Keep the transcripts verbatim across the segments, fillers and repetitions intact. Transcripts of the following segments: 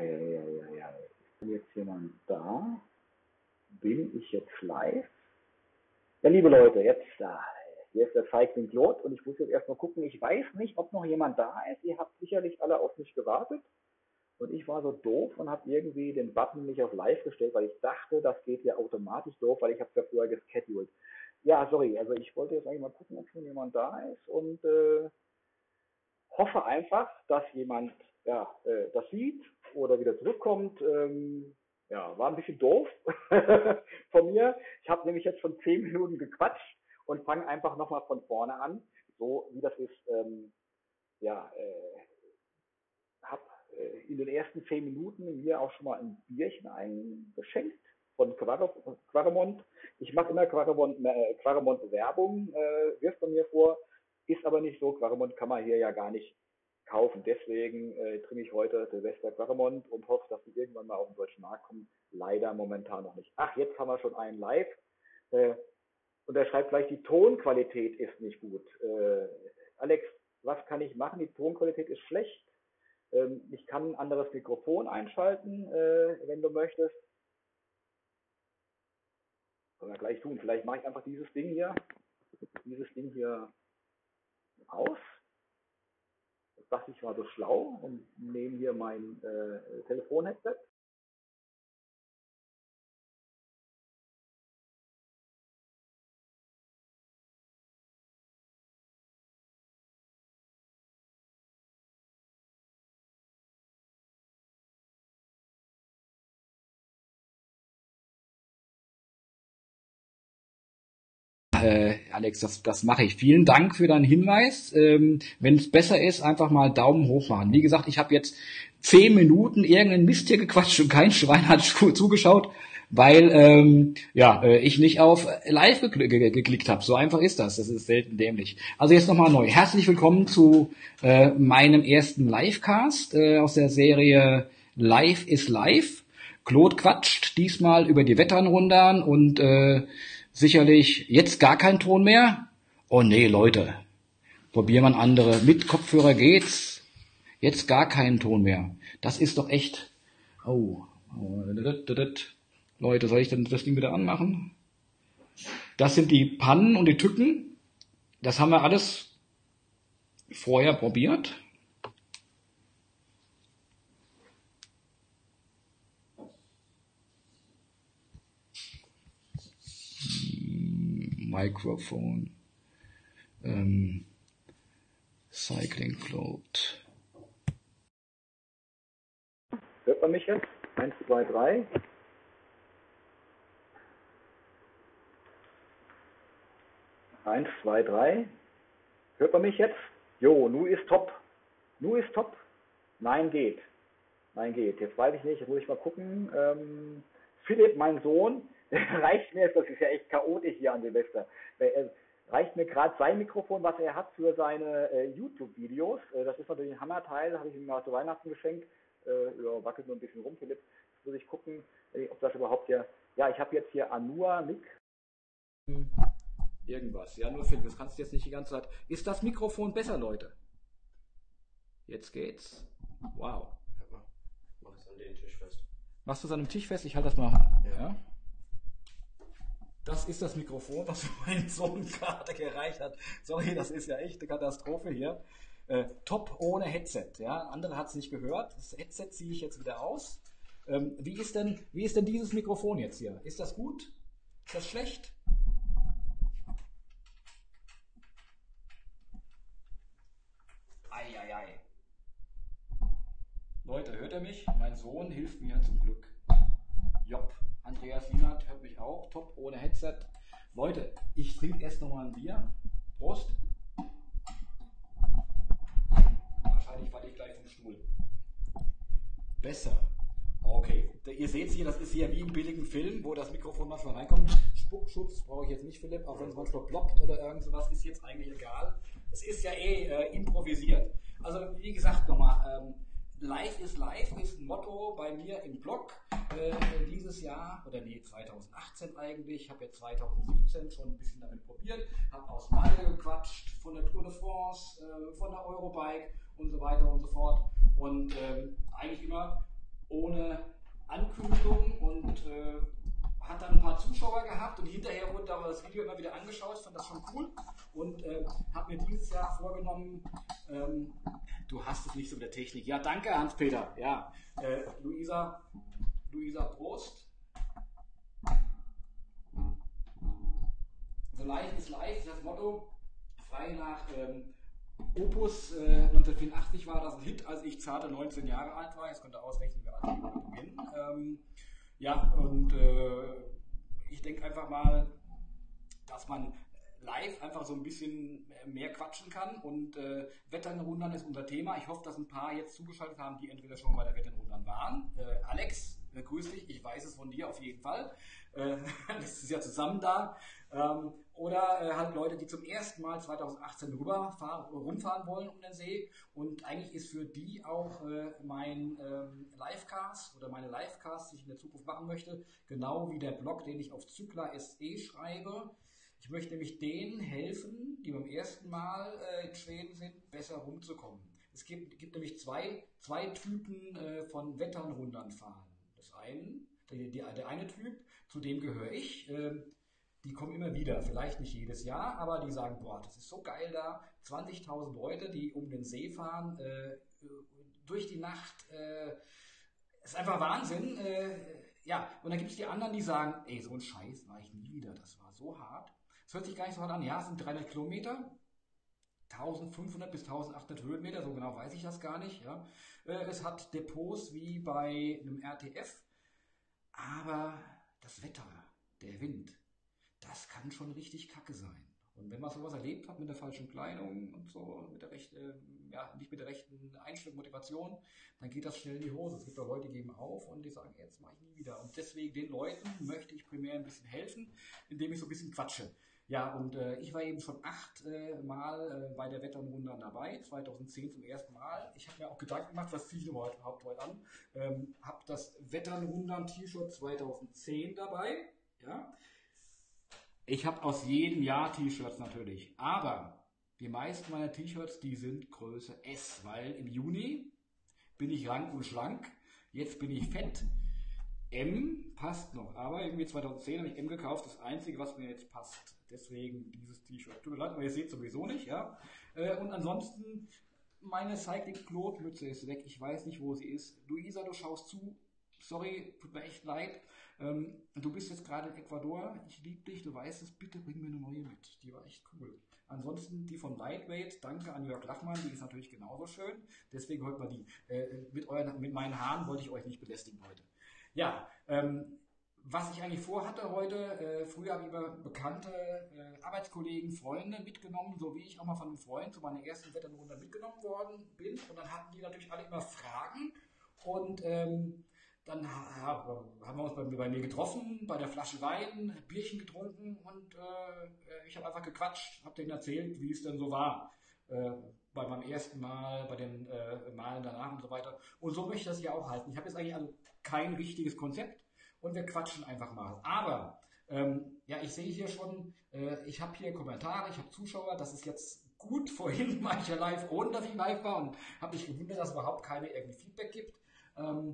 ja, ja, ja, ja. Ist jetzt jemand da? Bin ich jetzt live? Ja, liebe Leute, jetzt da. Hier ist der Feigling Claude und ich muss jetzt erstmal gucken. Ich weiß nicht, ob noch jemand da ist. Ihr habt sicherlich alle auf mich gewartet. Und ich war so doof und habe irgendwie den Button nicht auf live gestellt, weil ich dachte, das geht ja automatisch doof, weil ich habe es ja vorher gescheduled. Ja, sorry, also ich wollte jetzt eigentlich mal gucken, ob schon jemand da ist und äh, hoffe einfach, dass jemand ja, äh, das sieht oder wieder zurückkommt. Ähm, ja, war ein bisschen doof von mir. Ich habe nämlich jetzt schon zehn Minuten gequatscht und fange einfach nochmal von vorne an, so wie das ist. Ähm, ja, äh, habe äh, in den ersten zehn Minuten mir auch schon mal ein Bierchen eingeschenkt von Quaremont. Ich mache immer Quaremont, äh, Quaremont Werbung, äh, wirft man mir vor, ist aber nicht so. Quaremont kann man hier ja gar nicht kaufen. Deswegen äh, trinke ich heute Silvester Quaremont und hoffe, dass die irgendwann mal auf den deutschen Markt kommen. Leider momentan noch nicht. Ach, jetzt haben wir schon einen live. Äh, und er schreibt gleich, die Tonqualität ist nicht gut. Äh, Alex, was kann ich machen? Die Tonqualität ist schlecht. Ähm, ich kann ein anderes Mikrofon einschalten, äh, wenn du möchtest. Können wir gleich tun. Vielleicht mache ich einfach dieses Ding hier, dieses Ding hier aus. Das dachte ich war so schlau und nehme hier mein äh, Telefon-Headset. Äh, Alex, das, das mache ich. Vielen Dank für deinen Hinweis. Ähm, wenn es besser ist, einfach mal Daumen hoch machen. Wie gesagt, ich habe jetzt zehn Minuten irgendeinen Mist hier gequatscht und kein Schwein hat zugeschaut, weil ähm, ja äh, ich nicht auf Live gekl ge geklickt habe. So einfach ist das. Das ist selten dämlich. Also jetzt nochmal neu. Herzlich willkommen zu äh, meinem ersten Livecast äh, aus der Serie Live is Live. Claude quatscht diesmal über die Veteranrundern und äh, sicherlich jetzt gar kein Ton mehr. Oh nee, Leute, probieren wir andere. Mit Kopfhörer geht's. Jetzt gar keinen Ton mehr. Das ist doch echt... Oh. Leute, soll ich denn das Ding wieder anmachen? Das sind die Pannen und die Tücken. Das haben wir alles vorher probiert. Mikrofon. Ähm, Cycling Claude. Hört man mich jetzt? Eins, zwei, drei. Eins, zwei, drei. Hört man mich jetzt? Jo, nu ist top. Nu ist top. Nein, geht. Nein, geht. Jetzt weiß ich nicht, jetzt muss ich mal gucken. Ähm, Philipp, mein Sohn, reicht mir, das ist ja echt chaotisch hier an Silvester, äh, reicht mir gerade sein Mikrofon, was er hat für seine äh, YouTube-Videos. Äh, das ist natürlich ein Hammerteil, habe ich ihm mal zu Weihnachten geschenkt. Äh, ja, wackelt nur ein bisschen rum, Philipp. Jetzt muss ich gucken, äh, ob das überhaupt hier... Ja, ich habe jetzt hier Anua Mic. Irgendwas. Ja, nur Philipp, das kannst du jetzt nicht die ganze Zeit... Ist das Mikrofon besser, Leute? Jetzt geht's. Wow. Mach es an den Tisch fest. Machst du es an dem Tisch fest? Ich halte das mal. Ja. Ja. Das ist das Mikrofon, was mein Sohn gerade gereicht hat. Sorry, das ist ja echt eine Katastrophe hier. Äh, top ohne Headset. Ja, andere hat es nicht gehört. Das Headset ziehe ich jetzt wieder aus. Ähm, wie ist denn, wie ist denn dieses Mikrofon jetzt hier? Ist das gut? Ist das schlecht? Eieiei. Ei, ei. Leute, hört ihr mich? Mein Sohn hilft mir zum Glück. Jopp. Andreas Lienert hört mich auch. Top ohne Headset. Leute, ich trinke erst nochmal ein Bier. Prost. Wahrscheinlich falle ich gleich vom Stuhl. Besser. Okay. Ihr seht hier, das ist hier wie im billigen Film, wo das Mikrofon manchmal reinkommt. Spuckschutz brauche ich jetzt nicht, Philipp, auch wenn es manchmal ploppt oder irgend sowas, ist jetzt eigentlich egal. Es ist ja eh äh, improvisiert. Also wie gesagt nochmal, ähm, Live is Live ist ein Motto bei mir im Blog äh, dieses Jahr, oder nee, zwanzig achtzehn eigentlich. Ich habe jetzt zwanzig siebzehn schon ein bisschen damit probiert, habe aus Malle gequatscht, von der Tour de France, äh, von der Eurobike und so weiter und so fort. Und ähm, eigentlich immer ohne Ankündigung und äh, hat dann ein paar Zuschauer gehabt und hinterher wurde aber das Video immer wieder angeschaut, ich fand das schon cool und äh, habe mir dieses Jahr vorgenommen, ähm, du hast es nicht so mit der Technik. Ja, danke Hans-Peter. Ja, äh, Luisa, Luisa Prost. So live ist live, ist das Motto, frei nach ähm, Opus äh, neunzehnhundertvierundachtzig war das ein Hit, als ich zarte neunzehn Jahre alt war. Jetzt könnt ihr ausrechnen, wie alt ich heute bin. Ähm, ja, und äh, ich denke einfach mal, dass man live einfach so ein bisschen mehr quatschen kann und äh, Wetternrundern ist unser Thema. Ich hoffe, dass ein paar jetzt zugeschaltet haben, die entweder schon bei der Wetternrundern waren. Äh, Alex, äh, grüß dich, ich weiß es von dir auf jeden Fall. Äh, das ist ja zusammen da. Ähm, oder äh, halt Leute, die zum ersten Mal zweitausendachtzehn rüberfahren, rumfahren wollen um den See. Und eigentlich ist für die auch äh, mein ähm, Livecast oder meine Livecasts, die ich in der Zukunft machen möchte, genau wie der Blog, den ich auf Zykla Punkt S E schreibe. Ich möchte nämlich denen helfen, die beim ersten Mal äh, in Schweden sind, besser rumzukommen. Es gibt, gibt nämlich zwei, zwei Typen äh, von Wetternrundern fahren. Das eine, der, der, der eine Typ, zu dem gehöre ich, äh, die kommen immer wieder, vielleicht nicht jedes Jahr, aber die sagen, boah, das ist so geil da, zwanzigtausend Leute, die um den See fahren, äh, durch die Nacht, äh, ist einfach Wahnsinn. Äh, ja, und dann gibt es die anderen, die sagen, ey, so ein Scheiß war ich nie wieder, das war so hart. Es hört sich gar nicht so hart an. Ja, es sind dreihundert Kilometer, eintausendfünfhundert bis eintausendachthundert Höhenmeter, so genau weiß ich das gar nicht. Ja. Es hat Depots wie bei einem R T F, aber das Wetter, der Wind, das kann schon richtig kacke sein. Und wenn man sowas erlebt hat mit der falschen Kleidung und so, mit der rechten, ja, nicht mit der rechten Einstellung, Motivation, dann geht das schnell in die Hose. Es gibt auch Leute, die geben auf und die sagen, jetzt mache ich nie wieder. Und deswegen den Leuten möchte ich primär ein bisschen helfen, indem ich so ein bisschen quatsche. Ja, und äh, ich war eben schon acht äh, Mal äh, bei der Wetternrunde dabei, zweitausendzehn zum ersten Mal. Ich habe mir auch Gedanken gemacht, was ziehe ich überhaupt heute an. Ähm, habe das Wetternrundern-T-Shirt zweitausendzehn dabei. Ja. Ich habe aus jedem Jahr T-Shirts natürlich, aber die meisten meiner T-Shirts, die sind Größe S, weil im Juni bin ich rank und schlank, jetzt bin ich fett. M passt noch, aber irgendwie zweitausendzehn habe ich M gekauft, das einzige, was mir jetzt passt. Deswegen dieses T-Shirt. Tut mir leid, aber ihr seht sowieso nicht, ja. Und ansonsten, meine Cycling Claude Mütze ist weg. Ich weiß nicht, wo sie ist. Luisa, du schaust zu. Sorry, tut mir echt leid. Ähm, du bist jetzt gerade in Ecuador. Ich liebe dich, du weißt es. Bitte bring mir eine neue mit. Die war echt cool. Ansonsten die von Lightweight. Danke an Jörg Lachmann. Die ist natürlich genauso schön. Deswegen heute mal die. Äh, mit, euren, mit meinen Haaren wollte ich euch nicht belästigen heute. Ja, ähm, was ich eigentlich vorhatte heute, äh, früher habe ich immer bekannte äh, Arbeitskollegen, Freunde mitgenommen, so wie ich auch mal von einem Freund zu meiner ersten Wetternrunde mitgenommen worden bin. Und dann hatten die natürlich alle immer Fragen. Und ähm, dann ha, haben wir uns bei, bei mir getroffen, bei der Flasche Wein, Bierchen getrunken und äh, ich habe einfach gequatscht, habe denen erzählt, wie es denn so war. Äh, bei meinem ersten Mal, bei den äh, Malen danach und so weiter. Und so möchte ich das hier auch halten. Ich habe jetzt eigentlich also kein richtiges Konzept und wir quatschen einfach mal. Aber, ähm, ja, ich sehe hier schon, äh, ich habe hier Kommentare, ich habe Zuschauer, das ist jetzt gut. Vorhin war ich ja live, ohne dass ich live war und habe mich gewundert, dass es überhaupt keine irgendwie Feedback gibt. Ähm,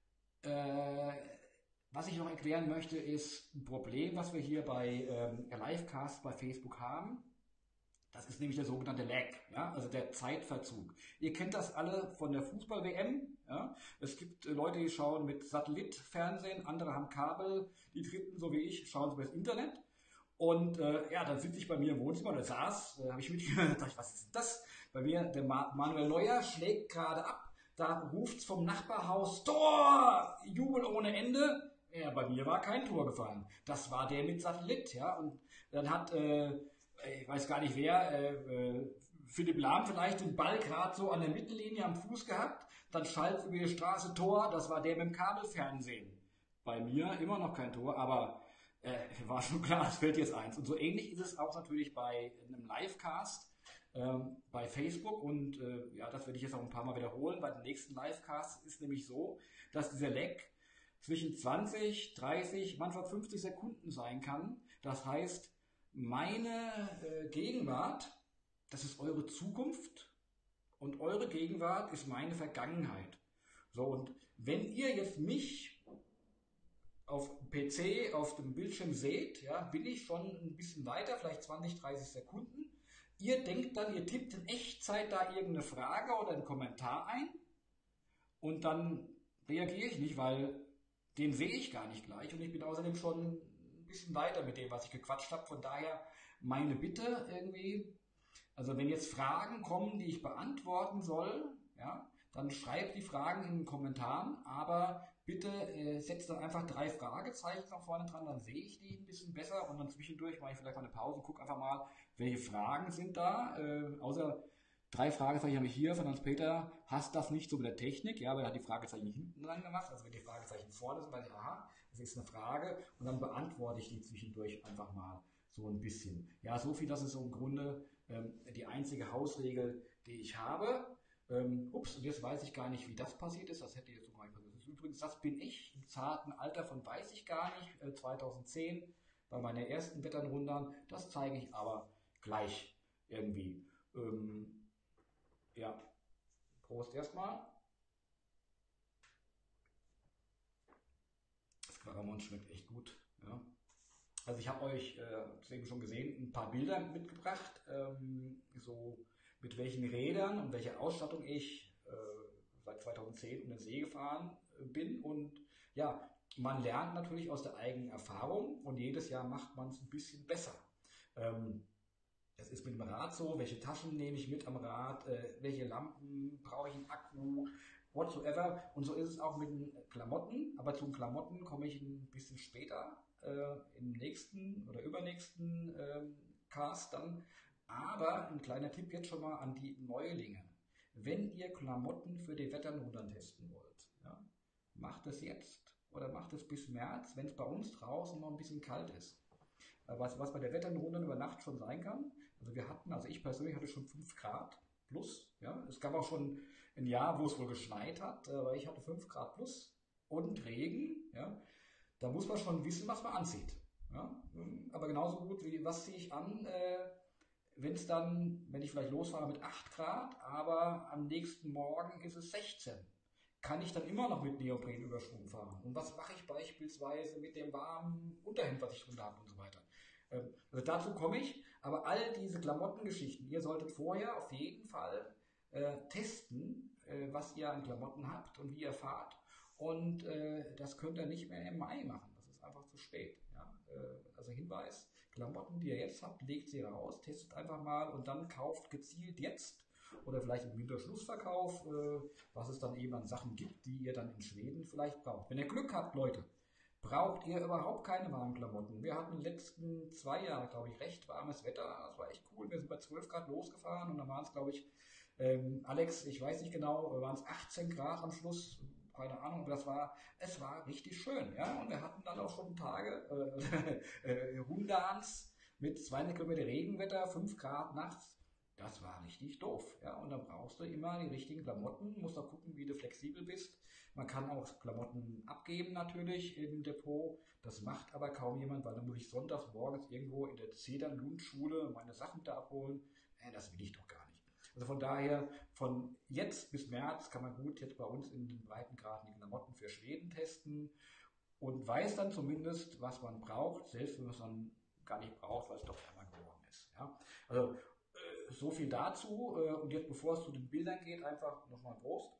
äh, was ich noch erklären möchte, ist ein Problem, was wir hier bei ähm, Livecast bei Facebook haben. Das ist nämlich der sogenannte Lag, ja, also der Zeitverzug. Ihr kennt das alle von der Fußball-W M. Ja. Es gibt äh, Leute, die schauen mit Satellitfernsehen, andere haben Kabel, die dritten, so wie ich, schauen über das Internet. Und äh, ja, dann sitze ich bei mir im Wohnzimmer und saß, äh, habe ich mitgehört, dachte ich, was ist das? Bei mir, der Ma- Manuel Neuer schlägt gerade ab, da ruft's vom Nachbarhaus, Tor! Jubel ohne Ende. Ja, bei mir war kein Tor gefallen. Das war der mit Satellit, ja. Und dann hat... Äh, ich weiß gar nicht wer, äh, äh, Philipp Lahm vielleicht den Ball gerade so an der Mittellinie am Fuß gehabt, dann schallt über die Straße Tor, das war der mit dem Kabelfernsehen. Bei mir immer noch kein Tor, aber äh, war schon klar, es fällt jetzt eins. Und so ähnlich ist es auch natürlich bei einem Livecast ähm, bei Facebook und äh, ja, das werde ich jetzt auch ein paar Mal wiederholen. Bei den nächsten Livecasts ist nämlich so, dass dieser Lag zwischen zwanzig, dreißig, manchmal fünfzig Sekunden sein kann. Das heißt, meine äh, Gegenwart, das ist eure Zukunft und eure Gegenwart ist meine Vergangenheit. So, und wenn ihr jetzt mich auf P C, auf dem Bildschirm seht, ja, bin ich schon ein bisschen weiter, vielleicht zwanzig, dreißig Sekunden. Ihr denkt dann, ihr tippt in Echtzeit da irgendeine Frage oder einen Kommentar ein und dann reagiere ich nicht, weil den sehe ich gar nicht gleich und ich bin außerdem schon ein bisschen weiter mit dem, was ich gequatscht habe. Von daher meine Bitte irgendwie, also wenn jetzt Fragen kommen, die ich beantworten soll, ja, dann schreibt die Fragen in den Kommentaren, aber bitte äh, setzt dann einfach drei Fragezeichen nach vorne dran, dann sehe ich die ein bisschen besser und dann zwischendurch mache ich vielleicht mal eine Pause und gucke einfach mal, welche Fragen sind da. Äh, außer drei Fragezeichen habe ich hier von Hans-Peter, hast das nicht so mit der Technik? Ja, weil er hat die Fragezeichen hinten dran gemacht, also wenn die Fragezeichen vorne sind, weiß ich, aha, das ist eine Frage und dann beantworte ich die zwischendurch einfach mal so ein bisschen. Ja, so viel, das ist so im Grunde ähm, die einzige Hausregel, die ich habe. Ähm, ups, und jetzt weiß ich gar nicht, wie das passiert ist. Das hätte jetzt so gar nicht passiert. Das ist übrigens, das bin ich im zarten Alter von weiß ich gar nicht, äh, zweitausendzehn bei meiner ersten Wetternrunde. Das zeige ich aber gleich irgendwie. Ähm, ja, Prost erstmal. Das Quaramon schmeckt echt gut. Ja. Also ich habe euch, äh, das eben schon gesehen, ein paar Bilder mitgebracht, ähm, so mit welchen Rädern und welcher Ausstattung ich äh, seit zweitausendzehn um den See gefahren äh, bin. Und ja, man lernt natürlich aus der eigenen Erfahrung und jedes Jahr macht man es ein bisschen besser. Ähm, das ist mit dem Rad so, welche Taschen nehme ich mit am Rad, äh, welche Lampen, brauche ich einen Akku, whatsoever. Und so ist es auch mit den Klamotten, aber zu den Klamotten komme ich ein bisschen später äh, im nächsten oder übernächsten ähm, Cast dann. Aber ein kleiner Tipp jetzt schon mal an die Neulinge. Wenn ihr Klamotten für die Wetternrudern testen wollt, ja, macht es jetzt oder macht es bis März, wenn es bei uns draußen noch ein bisschen kalt ist. Was, was bei der Wetternrunde über Nacht schon sein kann. Also wir hatten, also ich persönlich hatte schon fünf Grad plus. Ja. Es gab auch schon ein Jahr, wo es wohl geschneit hat, aber ich hatte fünf Grad plus und Regen. Ja. Da muss man schon wissen, was man anzieht. Ja. Aber genauso gut wie, was ziehe ich an, äh, wenn es dann, wenn ich vielleicht losfahre mit acht Grad, aber am nächsten Morgen ist es sechzehn. Kann ich dann immer noch mit Neoprenüberschwung fahren? Und was mache ich beispielsweise mit dem warmen Unterhemd, was ich drunter habe und so weiter? Also dazu komme ich, aber all diese Klamottengeschichten, ihr solltet vorher auf jeden Fall äh, testen, äh, was ihr an Klamotten habt und wie ihr fahrt. Und äh, das könnt ihr nicht mehr im Mai machen, das ist einfach zu spät. Ja? Äh, also Hinweis, Klamotten, die ihr jetzt habt, legt sie raus, testet einfach mal und dann kauft gezielt jetzt oder vielleicht im Winterschlussverkauf, äh, was es dann eben an Sachen gibt, die ihr dann in Schweden vielleicht braucht. Wenn ihr Glück habt, Leute, braucht ihr überhaupt keine warmen Klamotten. Wir hatten in den letzten zwei Jahren, glaube ich, recht warmes Wetter. Das war echt cool. Wir sind bei zwölf Grad losgefahren und dann waren es, glaube ich, ähm, Alex, ich weiß nicht genau, waren es achtzehn Grad am Schluss. Keine Ahnung, das war, es war richtig schön, ja. Und wir hatten dann auch schon Tage, äh, äh, Rundans mit zweihundert Kilometer Regenwetter, fünf Grad nachts. Das war richtig doof, ja. Und dann brauchst du immer die richtigen Klamotten, musst auch gucken, wie du flexibel bist. Man kann auch Klamotten abgeben natürlich im Depot. Das macht aber kaum jemand, weil dann muss ich sonntags morgens irgendwo in der Zedern-Lund-Schule meine Sachen da abholen. Äh, das will ich doch gar nicht. Also von daher, von jetzt bis März kann man gut jetzt bei uns in den Breitengraden die Klamotten für Schweden testen und weiß dann zumindest, was man braucht, selbst wenn man es dann gar nicht braucht, weil es doch wärmer geworden ist. Ja? Also so viel dazu. Und jetzt, bevor es zu den Bildern geht, einfach nochmal Prost.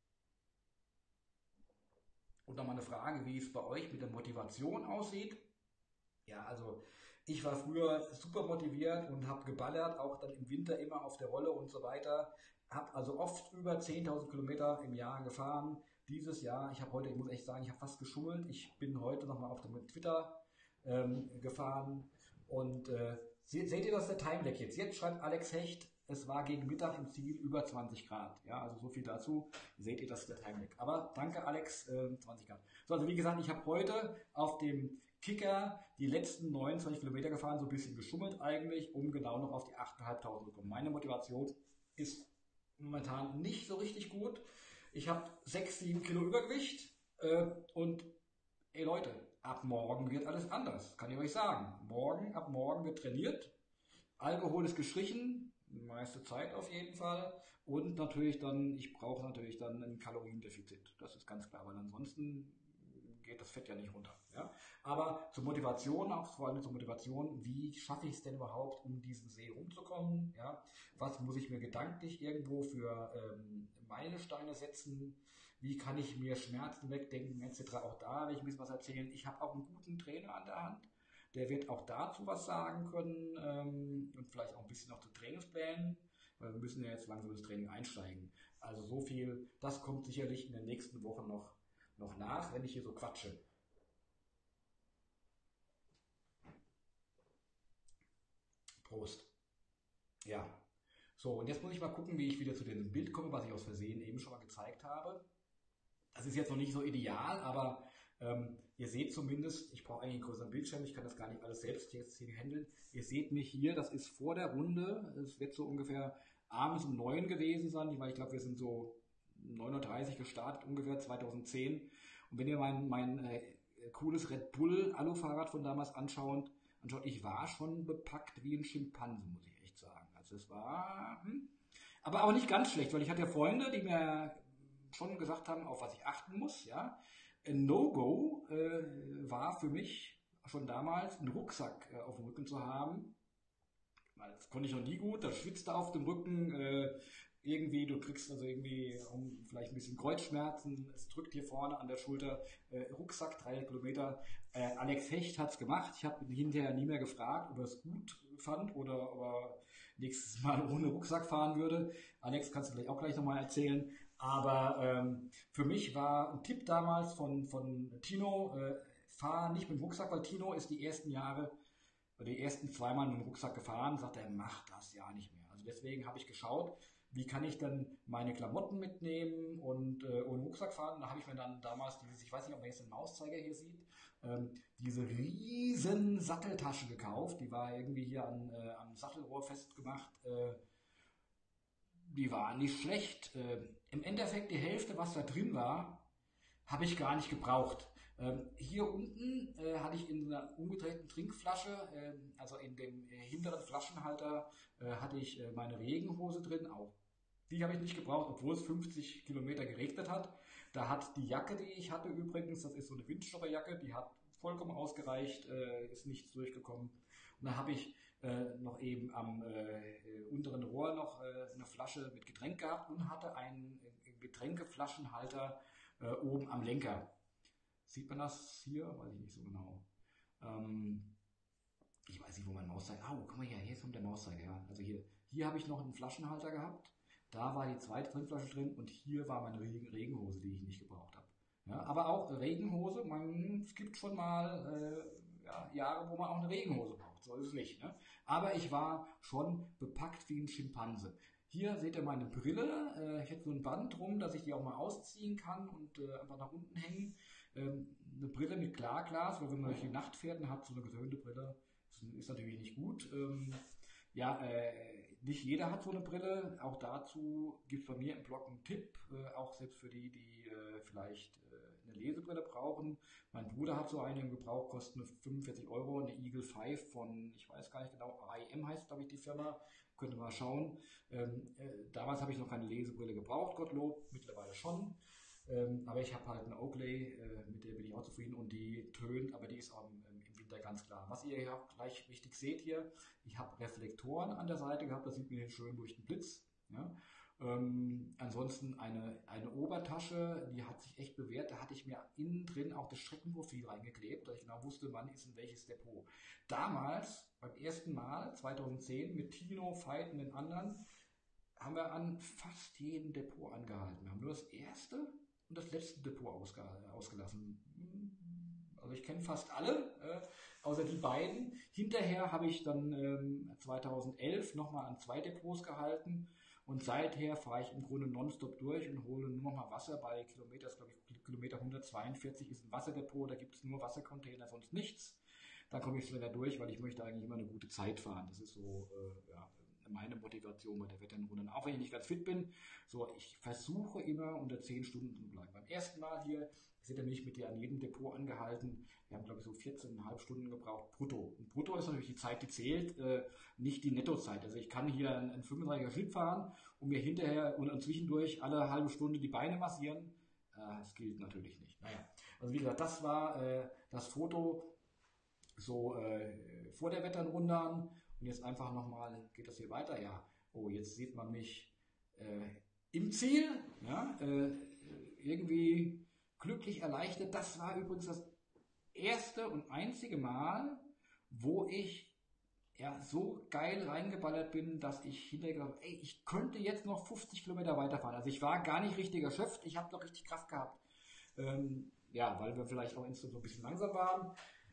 Und nochmal eine Frage, wie es bei euch mit der Motivation aussieht. Ja, also ich war früher super motiviert und habe geballert, auch dann im Winter immer auf der Rolle und so weiter. Habe also oft über zehntausend Kilometer im Jahr gefahren. Dieses Jahr, ich habe heute, ich muss echt sagen, ich habe fast geschummelt. Ich bin heute nochmal auf dem Twitter ähm, gefahren und äh, seht ihr das, der Timelag jetzt? Jetzt schreibt Alex Hecht, es war gegen Mittag im Ziel über zwanzig Grad. Ja, also so viel dazu. Seht ihr das, der Timelag. Aber danke Alex, äh, zwanzig Grad. So, also wie gesagt, ich habe heute auf dem Kicker die letzten neunundzwanzig Kilometer gefahren, so ein bisschen geschummelt eigentlich, um genau noch auf die achttausendfünfhundert zu kommen. Meine Motivation ist momentan nicht so richtig gut. Ich habe sechs, sieben Kilo Übergewicht äh, und ey Leute, ab morgen wird alles anders, kann ich euch sagen. Morgen, ab morgen wird trainiert, Alkohol ist gestrichen, meiste Zeit auf jeden Fall. Und natürlich dann, ich brauche natürlich dann ein Kaloriendefizit. Das ist ganz klar, weil ansonsten geht das Fett ja nicht runter. Ja? Aber zur Motivation, auch vor allem zur Motivation, wie schaffe ich es denn überhaupt, um diesen See rumzukommen? Ja? Was muss ich mir gedanklich irgendwo für ähm, Meilensteine setzen? Wie kann ich mir Schmerzen wegdenken, et cetera. Auch da werde ich ein bisschen was erzählen. Ich habe auch einen guten Trainer an der Hand. Der wird auch dazu was sagen können ähm, und vielleicht auch ein bisschen noch zu Trainingsplänen, weil wir müssen ja jetzt langsam ins Training einsteigen. Also so viel, das kommt sicherlich in den nächsten Wochen noch, noch nach, wenn ich hier so quatsche. Prost. Ja. So, und jetzt muss ich mal gucken, wie ich wieder zu dem Bild komme, was ich aus Versehen eben schon mal gezeigt habe. Das ist jetzt noch nicht so ideal, aber ähm, ihr seht zumindest, ich brauche eigentlich einen größeren Bildschirm, ich kann das gar nicht alles selbst jetzt hier handeln. Ihr seht mich hier, das ist vor der Runde, es wird so ungefähr abends um neun gewesen sein, weil ich glaube, wir sind so neun Uhr dreißig gestartet, ungefähr zweitausendzehn. Und wenn ihr mein, mein äh, cooles Red Bull Alufahrrad von damals anschaut, anschaut, ich war schon bepackt wie ein Schimpanse, muss ich echt sagen. Also es war, hm, aber auch nicht ganz schlecht, weil ich hatte ja Freunde, die mir schon gesagt haben, auf was ich achten muss. Ja, ein No-Go äh, war für mich schon damals, einen Rucksack äh, auf dem Rücken zu haben. Das konnte ich noch nie gut, da schwitzt er auf dem Rücken, äh, irgendwie, du kriegst also irgendwie um, vielleicht ein bisschen Kreuzschmerzen, es drückt hier vorne an der Schulter, äh, Rucksack, drei Kilometer. Äh, Alex Hecht hat's gemacht, ich habe ihn hinterher nie mehr gefragt, ob er es gut fand oder ob er nächstes Mal ohne Rucksack fahren würde. Alex, kannst du vielleicht auch gleich nochmal erzählen. Aber ähm, für mich war ein Tipp damals von, von Tino, äh, fahr nicht mit dem Rucksack, weil Tino ist die ersten Jahre die ersten zweimal mit dem Rucksack gefahren, sagt er, mach das ja nicht mehr. Also deswegen habe ich geschaut, wie kann ich dann meine Klamotten mitnehmen und äh, ohne Rucksack fahren. Da habe ich mir dann damals dieses, ich weiß nicht, ob man jetzt den Mauszeiger hier sieht, ähm, diese riesen Satteltasche gekauft. Die war irgendwie hier an, äh, am Sattelrohr festgemacht. Äh, die war nicht schlecht. Äh, im Endeffekt die Hälfte, was da drin war, habe ich gar nicht gebraucht. Ähm, hier unten äh, hatte ich in einer umgedrehten Trinkflasche, äh, also in dem äh, hinteren Flaschenhalter, äh, hatte ich äh, meine Regenhose drin, auch die habe ich nicht gebraucht, obwohl es fünfzig Kilometer geregnet hat. Da hat die Jacke, die ich hatte übrigens, das ist so eine Windstopperjacke, die hat vollkommen ausgereicht, äh, ist nichts durchgekommen. Und da habe ich äh, noch eben am äh, unteren Rohr noch äh, eine Flasche mit Getränk gehabt und hatte einen äh, Getränkeflaschenhalter äh, oben am Lenker. Sieht man das hier? Weiß ich nicht so genau. Ähm, ich weiß nicht, wo mein Mauszeiger. Ah, oh, guck mal hier, hier kommt der Mauszeiger. Ja. Also hier, hier habe ich noch einen Flaschenhalter gehabt. Da war die zweite Trinkflasche drin und hier war meine Regen Regenhose, die ich nicht gebraucht habe. Ja, aber auch Regenhose, man, es gibt schon mal äh, ja, Jahre, wo man auch eine Regenhose braucht. So ist es nicht. Ne? Aber ich war schon bepackt wie ein Schimpanse. Hier seht ihr meine Brille. Äh, ich hätte so ein Band drum, dass ich die auch mal ausziehen kann und äh, einfach nach unten hängen. Ähm, eine Brille mit Klarglas, weil wenn man durch die Nacht fährt und hat so eine getönte Brille, das ist natürlich nicht gut. Ähm, ja, äh, nicht jeder hat so eine Brille. Auch dazu gibt es bei mir im Blog einen Tipp, äh, auch selbst für die, die äh, vielleicht äh, eine Lesebrille brauchen. Mein Bruder hat so eine im Gebrauch, kostet fünfundvierzig Euro, eine Eagle fünf von, ich weiß gar nicht genau, A I M heißt, glaube ich, die Firma. Könnt ihr mal schauen. Ähm, äh, damals habe ich noch keine Lesebrille gebraucht, Gottlob, mittlerweile schon. Ähm, aber ich habe halt eine Oakley, äh, mit der bin ich auch zufrieden und die tönt, aber die ist auch im, im Winter ganz klar. Was ihr hier auch gleich richtig seht hier, ich habe Reflektoren an der Seite gehabt, das sieht man hier schön durch den Blitz. Ja? Ähm, ansonsten eine, eine Obertasche, die hat sich echt bewährt, da hatte ich mir innen drin auch das Streckenprofil reingeklebt, dass ich genau wusste, wann ist in welches Depot. Damals, beim ersten Mal, zweitausendzehn, mit Tino, Veit und den anderen, haben wir an fast jedem Depot angehalten. Wir haben nur das erste und das letzte Depot ausge ausgelassen. Also ich kenne fast alle, äh, außer die beiden. Hinterher habe ich dann ähm, zweitausendelf nochmal an zwei Depots gehalten und seither fahre ich im Grunde nonstop durch und hole nur noch mal Wasser bei Kilometer, das glaube ich Kilometer hundertzweiundvierzig ist ein Wasserdepot, da gibt es nur Wassercontainer, sonst nichts. Dann komme ich schneller durch, weil ich möchte eigentlich immer eine gute Zeit fahren. Das ist so, äh, ja, meine Motivation bei der Wetternrunde. Auch wenn ich nicht ganz fit bin, so ich versuche immer unter zehn Stunden zu bleiben. Beim ersten Mal hier sind er mich mit dir an jedem Depot angehalten. Wir haben, glaube ich, so vierzehn Komma fünf Stunden gebraucht brutto. Und brutto ist natürlich die Zeit, die zählt, äh, nicht die Nettozeit. Also ich kann hier einen, einen fünfunddreißiger Schritt fahren und mir hinterher und, und zwischendurch alle halbe Stunde die Beine massieren. Äh, das gilt natürlich nicht. Naja, also wie gesagt, das war äh, das Foto so äh, vor der Wetternrunde an. Und jetzt einfach nochmal, geht das hier weiter? Ja, oh, jetzt sieht man mich äh, im Ziel, ja, äh, irgendwie glücklich erleichtert. Das war übrigens das erste und einzige Mal, wo ich ja so geil reingeballert bin, dass ich hinterher gedacht habe, ey, ich könnte jetzt noch fünfzig Kilometer weiterfahren. Also ich war gar nicht richtig erschöpft, ich habe noch richtig Kraft gehabt. Ähm, ja, weil wir vielleicht auch insgesamt so ein bisschen langsam waren.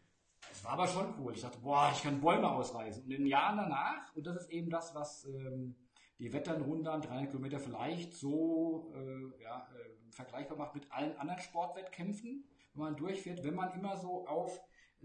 Es war aber schon cool. Ich dachte, boah, ich kann Bäume ausreißen. Und in den Jahren danach, und das ist eben das, was ähm, die Wetternrunde an dreihundert Kilometer vielleicht so äh, ja, äh, vergleichbar macht mit allen anderen Sportwettkämpfen, wenn man durchfährt, wenn man immer so auf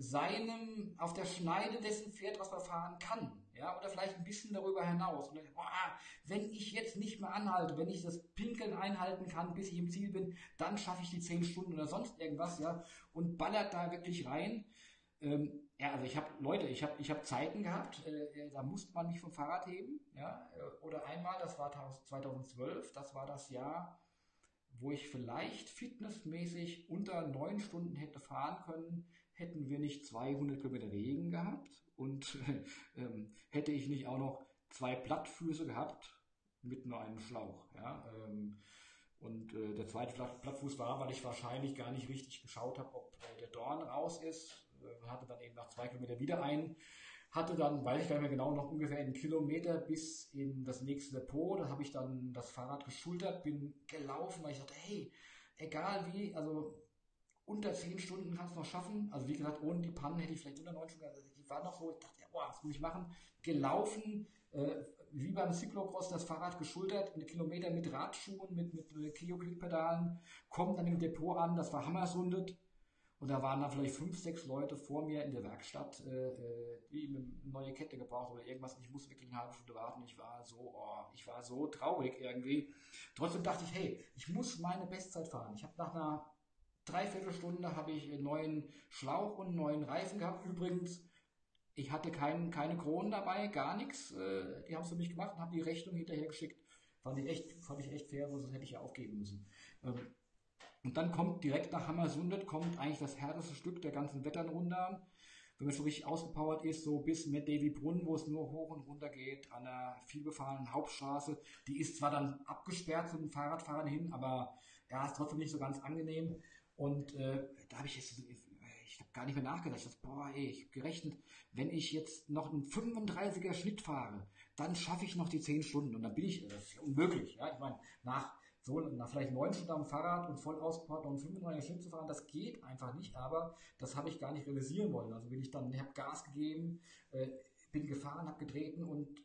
seinem, auf der Schneide dessen fährt, was man fahren kann, ja, oder vielleicht ein bisschen darüber hinaus. Und dann, boah, wenn ich jetzt nicht mehr anhalte, wenn ich das Pinkeln einhalten kann, bis ich im Ziel bin, dann schaffe ich die zehn Stunden oder sonst irgendwas, ja, und ballert da wirklich rein. Ähm, ja, also ich habe, Leute, ich habe ich hab Zeiten gehabt, äh, da musste man mich vom Fahrrad heben, ja, äh, oder einmal, das war zweitausendzwölf, das war das Jahr, wo ich vielleicht fitnessmäßig unter neun Stunden hätte fahren können, hätten wir nicht zweihundert Kilometer Regen gehabt und äh, ähm, hätte ich nicht auch noch zwei Plattfüße gehabt mit nur einem Schlauch, ja, ähm, und äh, der zweite Plattfuß war, weil ich wahrscheinlich gar nicht richtig geschaut habe, ob äh, der Dorn raus ist. Äh, hatte dann eben nach zwei Kilometern wieder einen. Hatte dann, weiß ich gar nicht mehr genau, noch ungefähr einen Kilometer bis in das nächste Depot. Da habe ich dann das Fahrrad geschultert, bin gelaufen, weil ich dachte, hey, egal wie, also unter zehn Stunden kannst du noch schaffen. Also wie gesagt, ohne die Pannen hätte ich vielleicht unter neun Stunden. Also ich war noch so, ich dachte, ja, boah, was muss ich machen? Gelaufen, äh, wie beim Cyclocross, das Fahrrad geschultert, eine Kilometer mit Radschuhen, mit, mit äh, Clio-Click-Pedalen, kommt dann im Depot an, das war hammersundet. Und da waren dann vielleicht fünf, sechs Leute vor mir in der Werkstatt, äh, die eine neue Kette gebraucht oder irgendwas. Ich musste wirklich eine halbe Stunde warten. Ich war so, oh, ich war so traurig irgendwie. Trotzdem dachte ich, hey, ich muss meine Bestzeit fahren. Ich habe nach einer Dreiviertelstunde habe ich einen neuen Schlauch und einen neuen Reifen gehabt. Übrigens, ich hatte kein, keine Kronen dabei, gar nichts. Äh, die haben es für mich gemacht und haben die Rechnung hinterher geschickt. Fand ich echt, fand ich echt fair, sonst hätte ich ja aufgeben müssen. Ähm, und dann kommt direkt nach Hammersundet kommt eigentlich das härteste Stück der ganzen Wetternrunde an. Wenn man so richtig ausgepowert ist, so bis mit Davy Brunn, wo es nur hoch und runter geht, an einer vielbefahrenen Hauptstraße. Die ist zwar dann abgesperrt zu den Fahrradfahrern hin, aber ja, ist trotzdem nicht so ganz angenehm. Und äh, da habe ich jetzt, ich habe gar nicht mehr nachgedacht. Ich dachte, boah, ey, ich habe gerechnet, wenn ich jetzt noch einen fünfunddreißiger Schnitt fahre, dann schaffe ich noch die zehn Stunden. Und dann bin ich, das ist ja unmöglich. Ja, ich meine, nach so nach vielleicht neun Stunden am Fahrrad und voll ausgepowert noch einen fünfunddreißiger Schnitt zu fahren, das geht einfach nicht. Aber das habe ich gar nicht realisieren wollen. Also bin ich dann, ich habe Gas gegeben, äh, bin gefahren, habe getreten und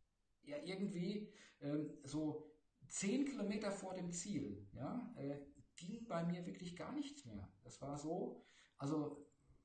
ja irgendwie ähm, so zehn Kilometer vor dem Ziel, ja, äh, ging bei mir wirklich gar nichts mehr. Das war so, also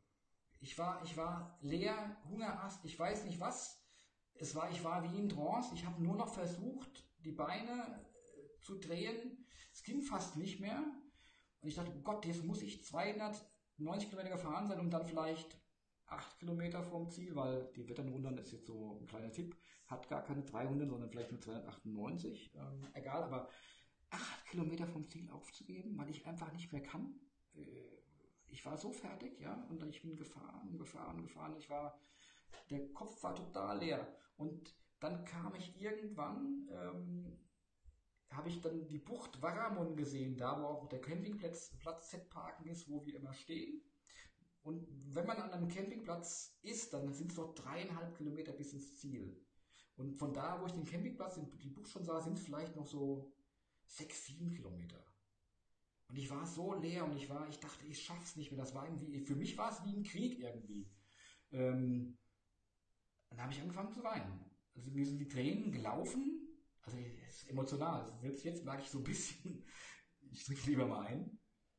ich war, ich war leer, Hungerast, ich weiß nicht was. Es war, ich war wie in Trance. Ich habe nur noch versucht, die Beine äh, zu drehen. Es ging fast nicht mehr. Und ich dachte, oh Gott, jetzt muss ich zweihundertneunzig Kilometer gefahren sein, um dann vielleicht acht Kilometer vom Ziel, weil die Wetternrunde ist jetzt so ein kleiner Tipp, hat gar keine dreihundert, sondern vielleicht nur zweihundertachtundneunzig. Ähm, egal, aber acht Kilometer vom Ziel aufzugeben, weil ich einfach nicht mehr kann. Äh, ich war so fertig, ja, und ich bin gefahren, gefahren, gefahren. Ich war, der Kopf war total leer. Und dann kam ich irgendwann, ähm, habe ich dann die Bucht Warramon gesehen, da wo auch der Campingplatz Platz Z-Parken ist, wo wir immer stehen. Und wenn man an einem Campingplatz ist, dann sind es noch dreieinhalb Kilometer bis ins Ziel. Und von da, wo ich den Campingplatz, die Bucht schon sah, sind es vielleicht noch so sechs, sieben Kilometer. Und ich war so leer und ich war, ich dachte, ich schaff's nicht mehr. Das war irgendwie, für mich war es wie ein Krieg irgendwie. Ähm, dann habe ich angefangen zu weinen. Also mir sind die Tränen gelaufen. Also es ist emotional. Selbst jetzt merke ich so ein bisschen, ich trinke lieber mal ein.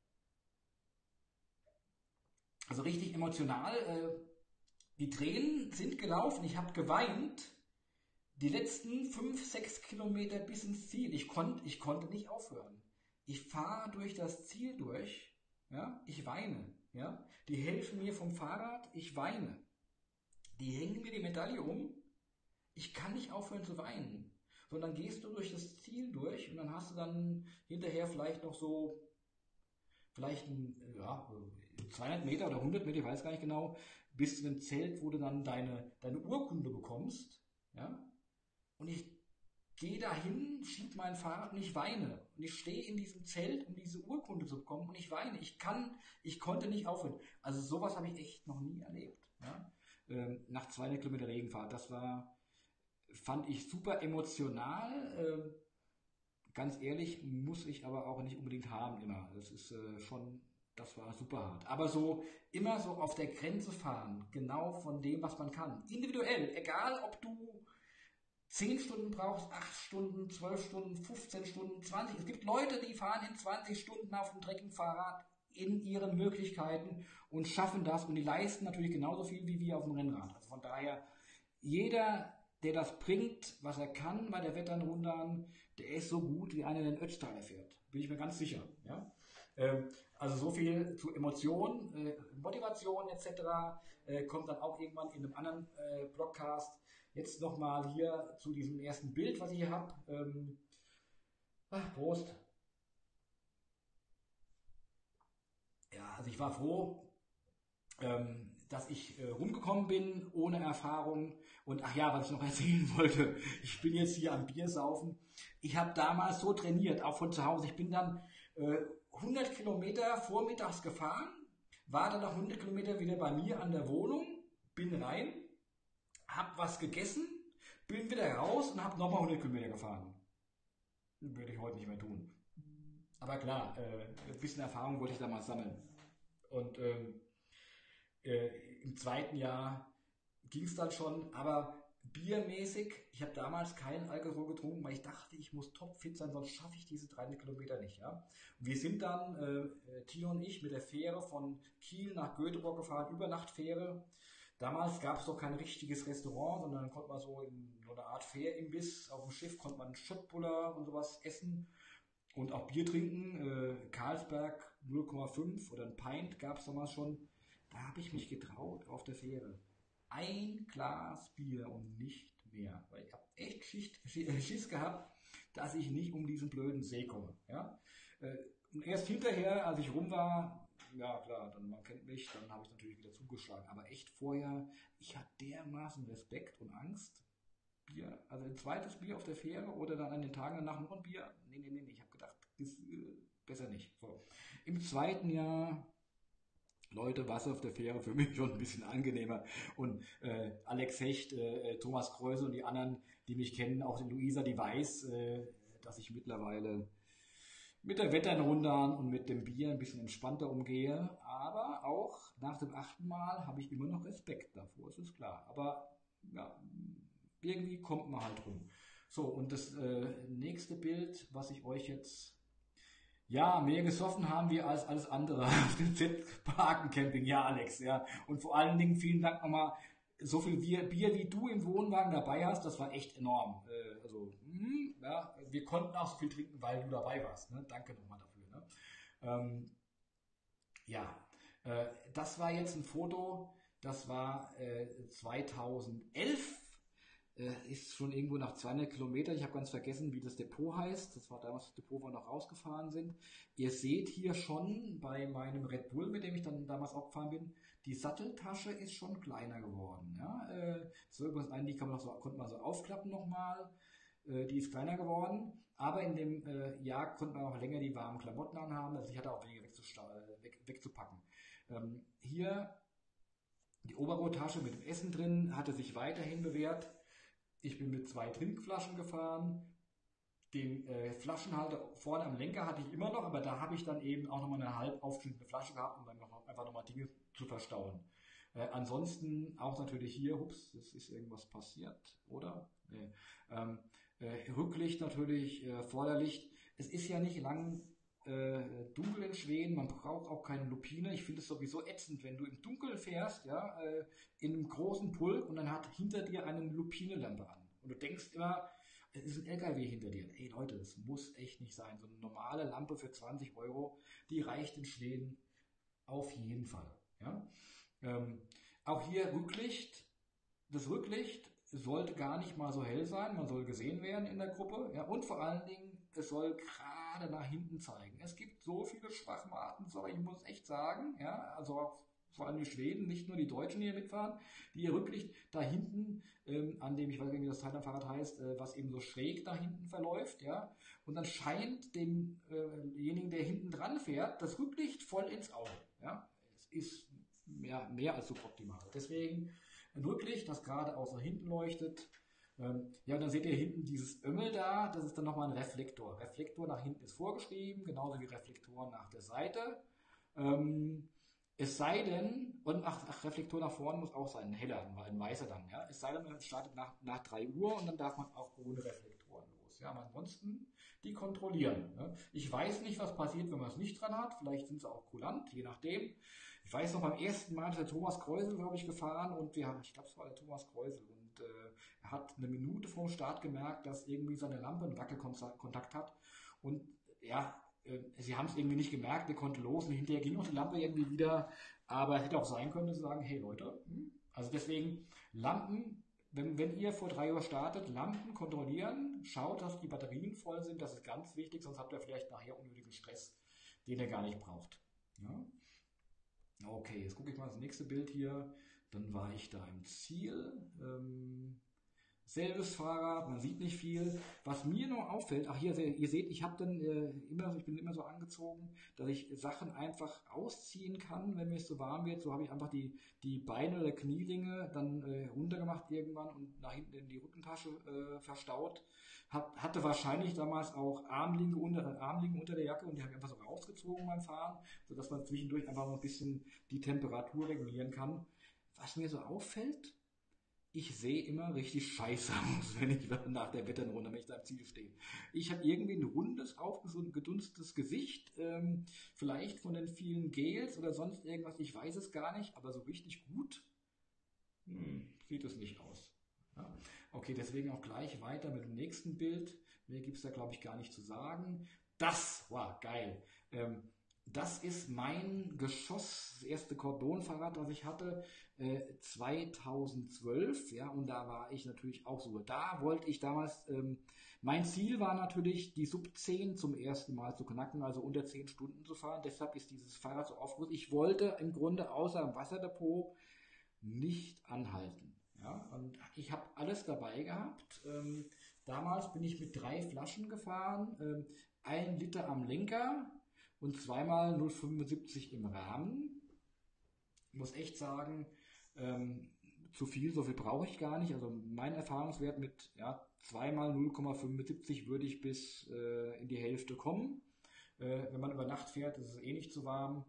Also richtig emotional. Äh, die Tränen sind gelaufen. Ich habe geweint. die letzten fünf, sechs Kilometer bis ins Ziel, ich konnte, ich konnte nicht aufhören. Ich fahre durch das Ziel durch, ja, ich weine, ja. Die helfen mir vom Fahrrad, ich weine. Die hängen mir die Medaille um, ich kann nicht aufhören zu weinen. So, und dann gehst du durch das Ziel durch und dann hast du dann hinterher vielleicht noch so, vielleicht ein, ja, zweihundert Meter oder hundert Meter, ich weiß gar nicht genau, bis zu dem Zelt, wo du dann deine, deine Urkunde bekommst, ja. Und ich gehe dahin, schieb mein Fahrrad und ich weine. Und ich stehe in diesem Zelt, um diese Urkunde zu bekommen und ich weine. Ich kann, ich konnte nicht aufhören. Also sowas habe ich echt noch nie erlebt. Ja? Ähm, nach zweihundert Kilometer Regenfahrt. Das war, fand ich super emotional. Ähm, ganz ehrlich, muss ich aber auch nicht unbedingt haben immer. Das ist äh, schon, das war super hart. Aber so, immer so auf der Grenze fahren, genau von dem, was man kann. Individuell, egal ob du zehn Stunden brauchst, acht Stunden, zwölf Stunden, fünfzehn Stunden, zwanzig. Es gibt Leute, die fahren in zwanzig Stunden auf dem Trekkingfahrrad in ihren Möglichkeiten und schaffen das und die leisten natürlich genauso viel wie wir auf dem Rennrad. Also von daher, jeder, der das bringt, was er kann bei der Wetternrundern, der ist so gut wie einer, der den Ötztaler fährt. Bin ich mir ganz sicher. Ja? Ähm, also so viel zu Emotionen, äh, Motivation et cetera. Äh, kommt dann auch irgendwann in einem anderen äh, Blogcast. Jetzt nochmal hier zu diesem ersten Bild, was ich hier habe. Ähm, ach, Prost. Ja, also ich war froh, ähm, dass ich äh, rumgekommen bin, ohne Erfahrung. Und ach ja, was ich noch erzählen wollte, ich bin jetzt hier am Biersaufen. Ich habe damals so trainiert, auch von zu Hause. Ich bin dann äh, hundert Kilometer vormittags gefahren, war dann nach hundert Kilometer wieder bei mir an der Wohnung, bin rein, hab was gegessen, bin wieder raus und hab nochmal hundert Kilometer gefahren. Würde ich heute nicht mehr tun. Aber klar, äh, ein bisschen Erfahrung wollte ich damals sammeln. Und ähm, äh, im zweiten Jahr ging es dann schon, aber biermäßig, ich habe damals keinen Alkohol getrunken, weil ich dachte, ich muss topfit sein, sonst schaffe ich diese dreihundert Kilometer nicht. Ja? Und wir sind dann, äh, Tino und ich, mit der Fähre von Kiel nach Göteborg gefahren, Übernachtfähre. Damals gab es doch kein richtiges Restaurant, sondern dann konnte man so in so einer Art Fährimbiss auf dem Schiff, konnte man Schöttbuller und sowas essen. Und auch Bier trinken, äh, Carlsberg null Komma fünf oder ein Pint gab es damals schon. Da habe ich mich getraut auf der Fähre. Ein Glas Bier und nicht mehr. Weil ich habe echt Schicht, Schiss gehabt, dass ich nicht um diesen blöden See komme. Ja? Äh, und erst hinterher, als ich rum war, ja klar, dann man kennt mich, dann habe ich natürlich wieder zugeschlagen. Aber echt vorher, ich hatte dermaßen Respekt und Angst. Bier, also ein zweites Bier auf der Fähre oder dann an den Tagen danach noch ein Bier. Nee, nee, nee, ich habe gedacht, ist äh, besser nicht. So. Im zweiten Jahr, Leute, Wasser auf der Fähre für mich schon ein bisschen angenehmer. Und äh, Alex Hecht, äh, Thomas Kreuze und die anderen, die mich kennen, auch die Luisa, die weiß, äh, dass ich mittlerweile mit der Wetternrundern und mit dem Bier ein bisschen entspannter umgehe. Aber auch nach dem achten Mal habe ich immer noch Respekt davor, es ist klar. Aber ja, irgendwie kommt man halt rum. So, und das äh, nächste Bild, was ich euch jetzt... Ja, mehr gesoffen haben wir als alles andere auf dem Z-Parken-Camping. Ja, Alex, ja. Und vor allen Dingen vielen Dank nochmal, so viel Bier, Bier wie du im Wohnwagen dabei hast, das war echt enorm. Äh, also, mh, ja, wir konnten auch so viel trinken, weil du dabei warst. Ne? Danke nochmal dafür. Ne? Ähm, ja, äh, das war jetzt ein Foto, das war äh, zweitausendelf. Äh, ist schon irgendwo nach zweihundert Kilometern. Ich habe ganz vergessen, wie das Depot heißt. Das war damals das Depot, wo wir noch rausgefahren sind. Ihr seht hier schon bei meinem Red Bull, mit dem ich dann damals auch gefahren bin, die Satteltasche ist schon kleiner geworden. Ja? Äh, so übrigens einen, die kann man noch so, konnte man so aufklappen nochmal. Äh, die ist kleiner geworden. Aber in dem äh, Jahr konnte man auch länger die warmen Klamotten anhaben. Also ich hatte auch weniger weg, wegzupacken. Ähm, hier die Oberrohrtasche mit dem Essen drin hatte sich weiterhin bewährt. Ich bin mit zwei Trinkflaschen gefahren. Den äh, Flaschenhalter vorne am Lenker hatte ich immer noch, aber da habe ich dann eben auch nochmal eine halb aufgeschnittene Flasche gehabt, um dann noch, einfach nochmal Dinge zu verstauen. Äh, ansonsten auch natürlich hier, hups, es ist irgendwas passiert, oder? Nee. Ähm, äh, Rücklicht natürlich, äh, Vorderlicht. Es ist ja nicht lang äh, dunkel in Schweden, man braucht auch keine Lupine. Ich finde es sowieso ätzend, wenn du im Dunkeln fährst, ja, äh, in einem großen Pulk und dann hat hinter dir eine Lupinelampe an. Und du denkst immer, es ist ein L K W hinter dir. Ey Leute, das muss echt nicht sein. So eine normale Lampe für zwanzig Euro, die reicht in Schweden auf jeden Fall. Ja? Ähm, auch hier Rücklicht. Das Rücklicht sollte gar nicht mal so hell sein, man soll gesehen werden in der Gruppe, ja, und vor allen Dingen, es soll gerade nach hinten zeigen. Es gibt so viele Schwachmaten, sorry, ich muss echt sagen, ja, also auch vor allem die Schweden, nicht nur die Deutschen, die hier mitfahren, die ihr Rücklicht da hinten, ähm, an dem, ich weiß nicht, wie das Teil am Fahrrad heißt, äh, was eben so schräg da hinten verläuft, ja, und dann scheint demjenigen, äh der hinten dran fährt, das Rücklicht voll ins Auge, ja. Es ist ja, mehr als suboptimal. Deswegen ein Rücklicht, das gerade außer hinten leuchtet. Ähm, ja, und dann seht ihr hinten dieses Ömmel da, das ist dann nochmal ein Reflektor. Reflektor nach hinten ist vorgeschrieben, genauso wie Reflektor nach der Seite. Ähm, es sei denn, und ach, ach, Reflektor nach vorne muss auch sein, ein heller, ein weißer dann, ja. Es sei denn, man startet nach, nach drei Uhr und dann darf man auch ohne Reflektoren los, ja. Aber ansonsten die kontrollieren, ne? Ich weiß nicht, was passiert, wenn man es nicht dran hat. Vielleicht sind sie auch kulant, je nachdem. Ich weiß noch, beim ersten Mal ist der Thomas Kreusel, glaube ich, gefahren und wir haben, ich glaube, es war der Thomas Kreusel und äh, er hat eine Minute vor dem Start gemerkt, dass irgendwie seine Lampe einen Wackelkontakt hat und ja, sie haben es irgendwie nicht gemerkt, der konnte los und hinterher ging auch die Lampe irgendwie wieder, aber es hätte auch sein können, dass sie sagen, hey Leute, hm? Also deswegen Lampen, wenn, wenn ihr vor drei Uhr startet, Lampen kontrollieren, schaut, dass die Batterien voll sind, das ist ganz wichtig, sonst habt ihr vielleicht nachher unnötigen Stress, den ihr gar nicht braucht. Ja? Okay, jetzt gucke ich mal das nächste Bild hier, dann war ich da im Ziel, ähm, selbes Fahrrad, man sieht nicht viel. Was mir noch auffällt, ach hier, ihr seht, ich habe dann äh, immer, ich bin immer so angezogen, dass ich Sachen einfach ausziehen kann, wenn mir es so warm wird. So habe ich einfach die die Beine oder Knielinge dann äh, runtergemacht irgendwann und nach hinten in die Rückentasche äh, verstaut. Hat, hatte wahrscheinlich damals auch Armlinge unter Armlinge unter der Jacke und die habe ich einfach so rausgezogen beim Fahren, sodass man zwischendurch einfach noch ein bisschen die Temperatur regulieren kann. Was mir so auffällt, ich sehe immer richtig scheiße aus, wenn ich nach der Wetternrunde, wenn ich da im Ziel stehe. Ich habe irgendwie ein rundes, aufgedunstetes Gesicht, ähm, vielleicht von den vielen Gels oder sonst irgendwas, ich weiß es gar nicht, aber so richtig gut hm, sieht es nicht aus. Ja. Okay, deswegen auch gleich weiter mit dem nächsten Bild. Mehr gibt's da, glaube ich, gar nicht zu sagen. Das war geil. Ähm, Das ist mein Geschoss, das erste Cordon-Fahrrad, das ich hatte, äh, zweitausendzwölf, ja, und da war ich natürlich auch so. Da wollte ich damals, ähm, mein Ziel war natürlich, die Sub zehn zum ersten Mal zu knacken, also unter zehn Stunden zu fahren. Deshalb ist dieses Fahrrad so aufgerüstet. Ich wollte im Grunde außer im Wasserdepot nicht anhalten. Ja, und ich habe alles dabei gehabt. Ähm, damals bin ich mit drei Flaschen gefahren, ähm, ein Liter am Lenker und zweimal null Komma fünfundsiebzig im Rahmen. Ich muss echt sagen, ähm, zu viel, so viel brauche ich gar nicht. Also mein Erfahrungswert mit ja, zweimal null Komma fünfundsiebzig würde ich bis äh, in die Hälfte kommen. Äh, wenn man über Nacht fährt, ist es eh nicht zu warm.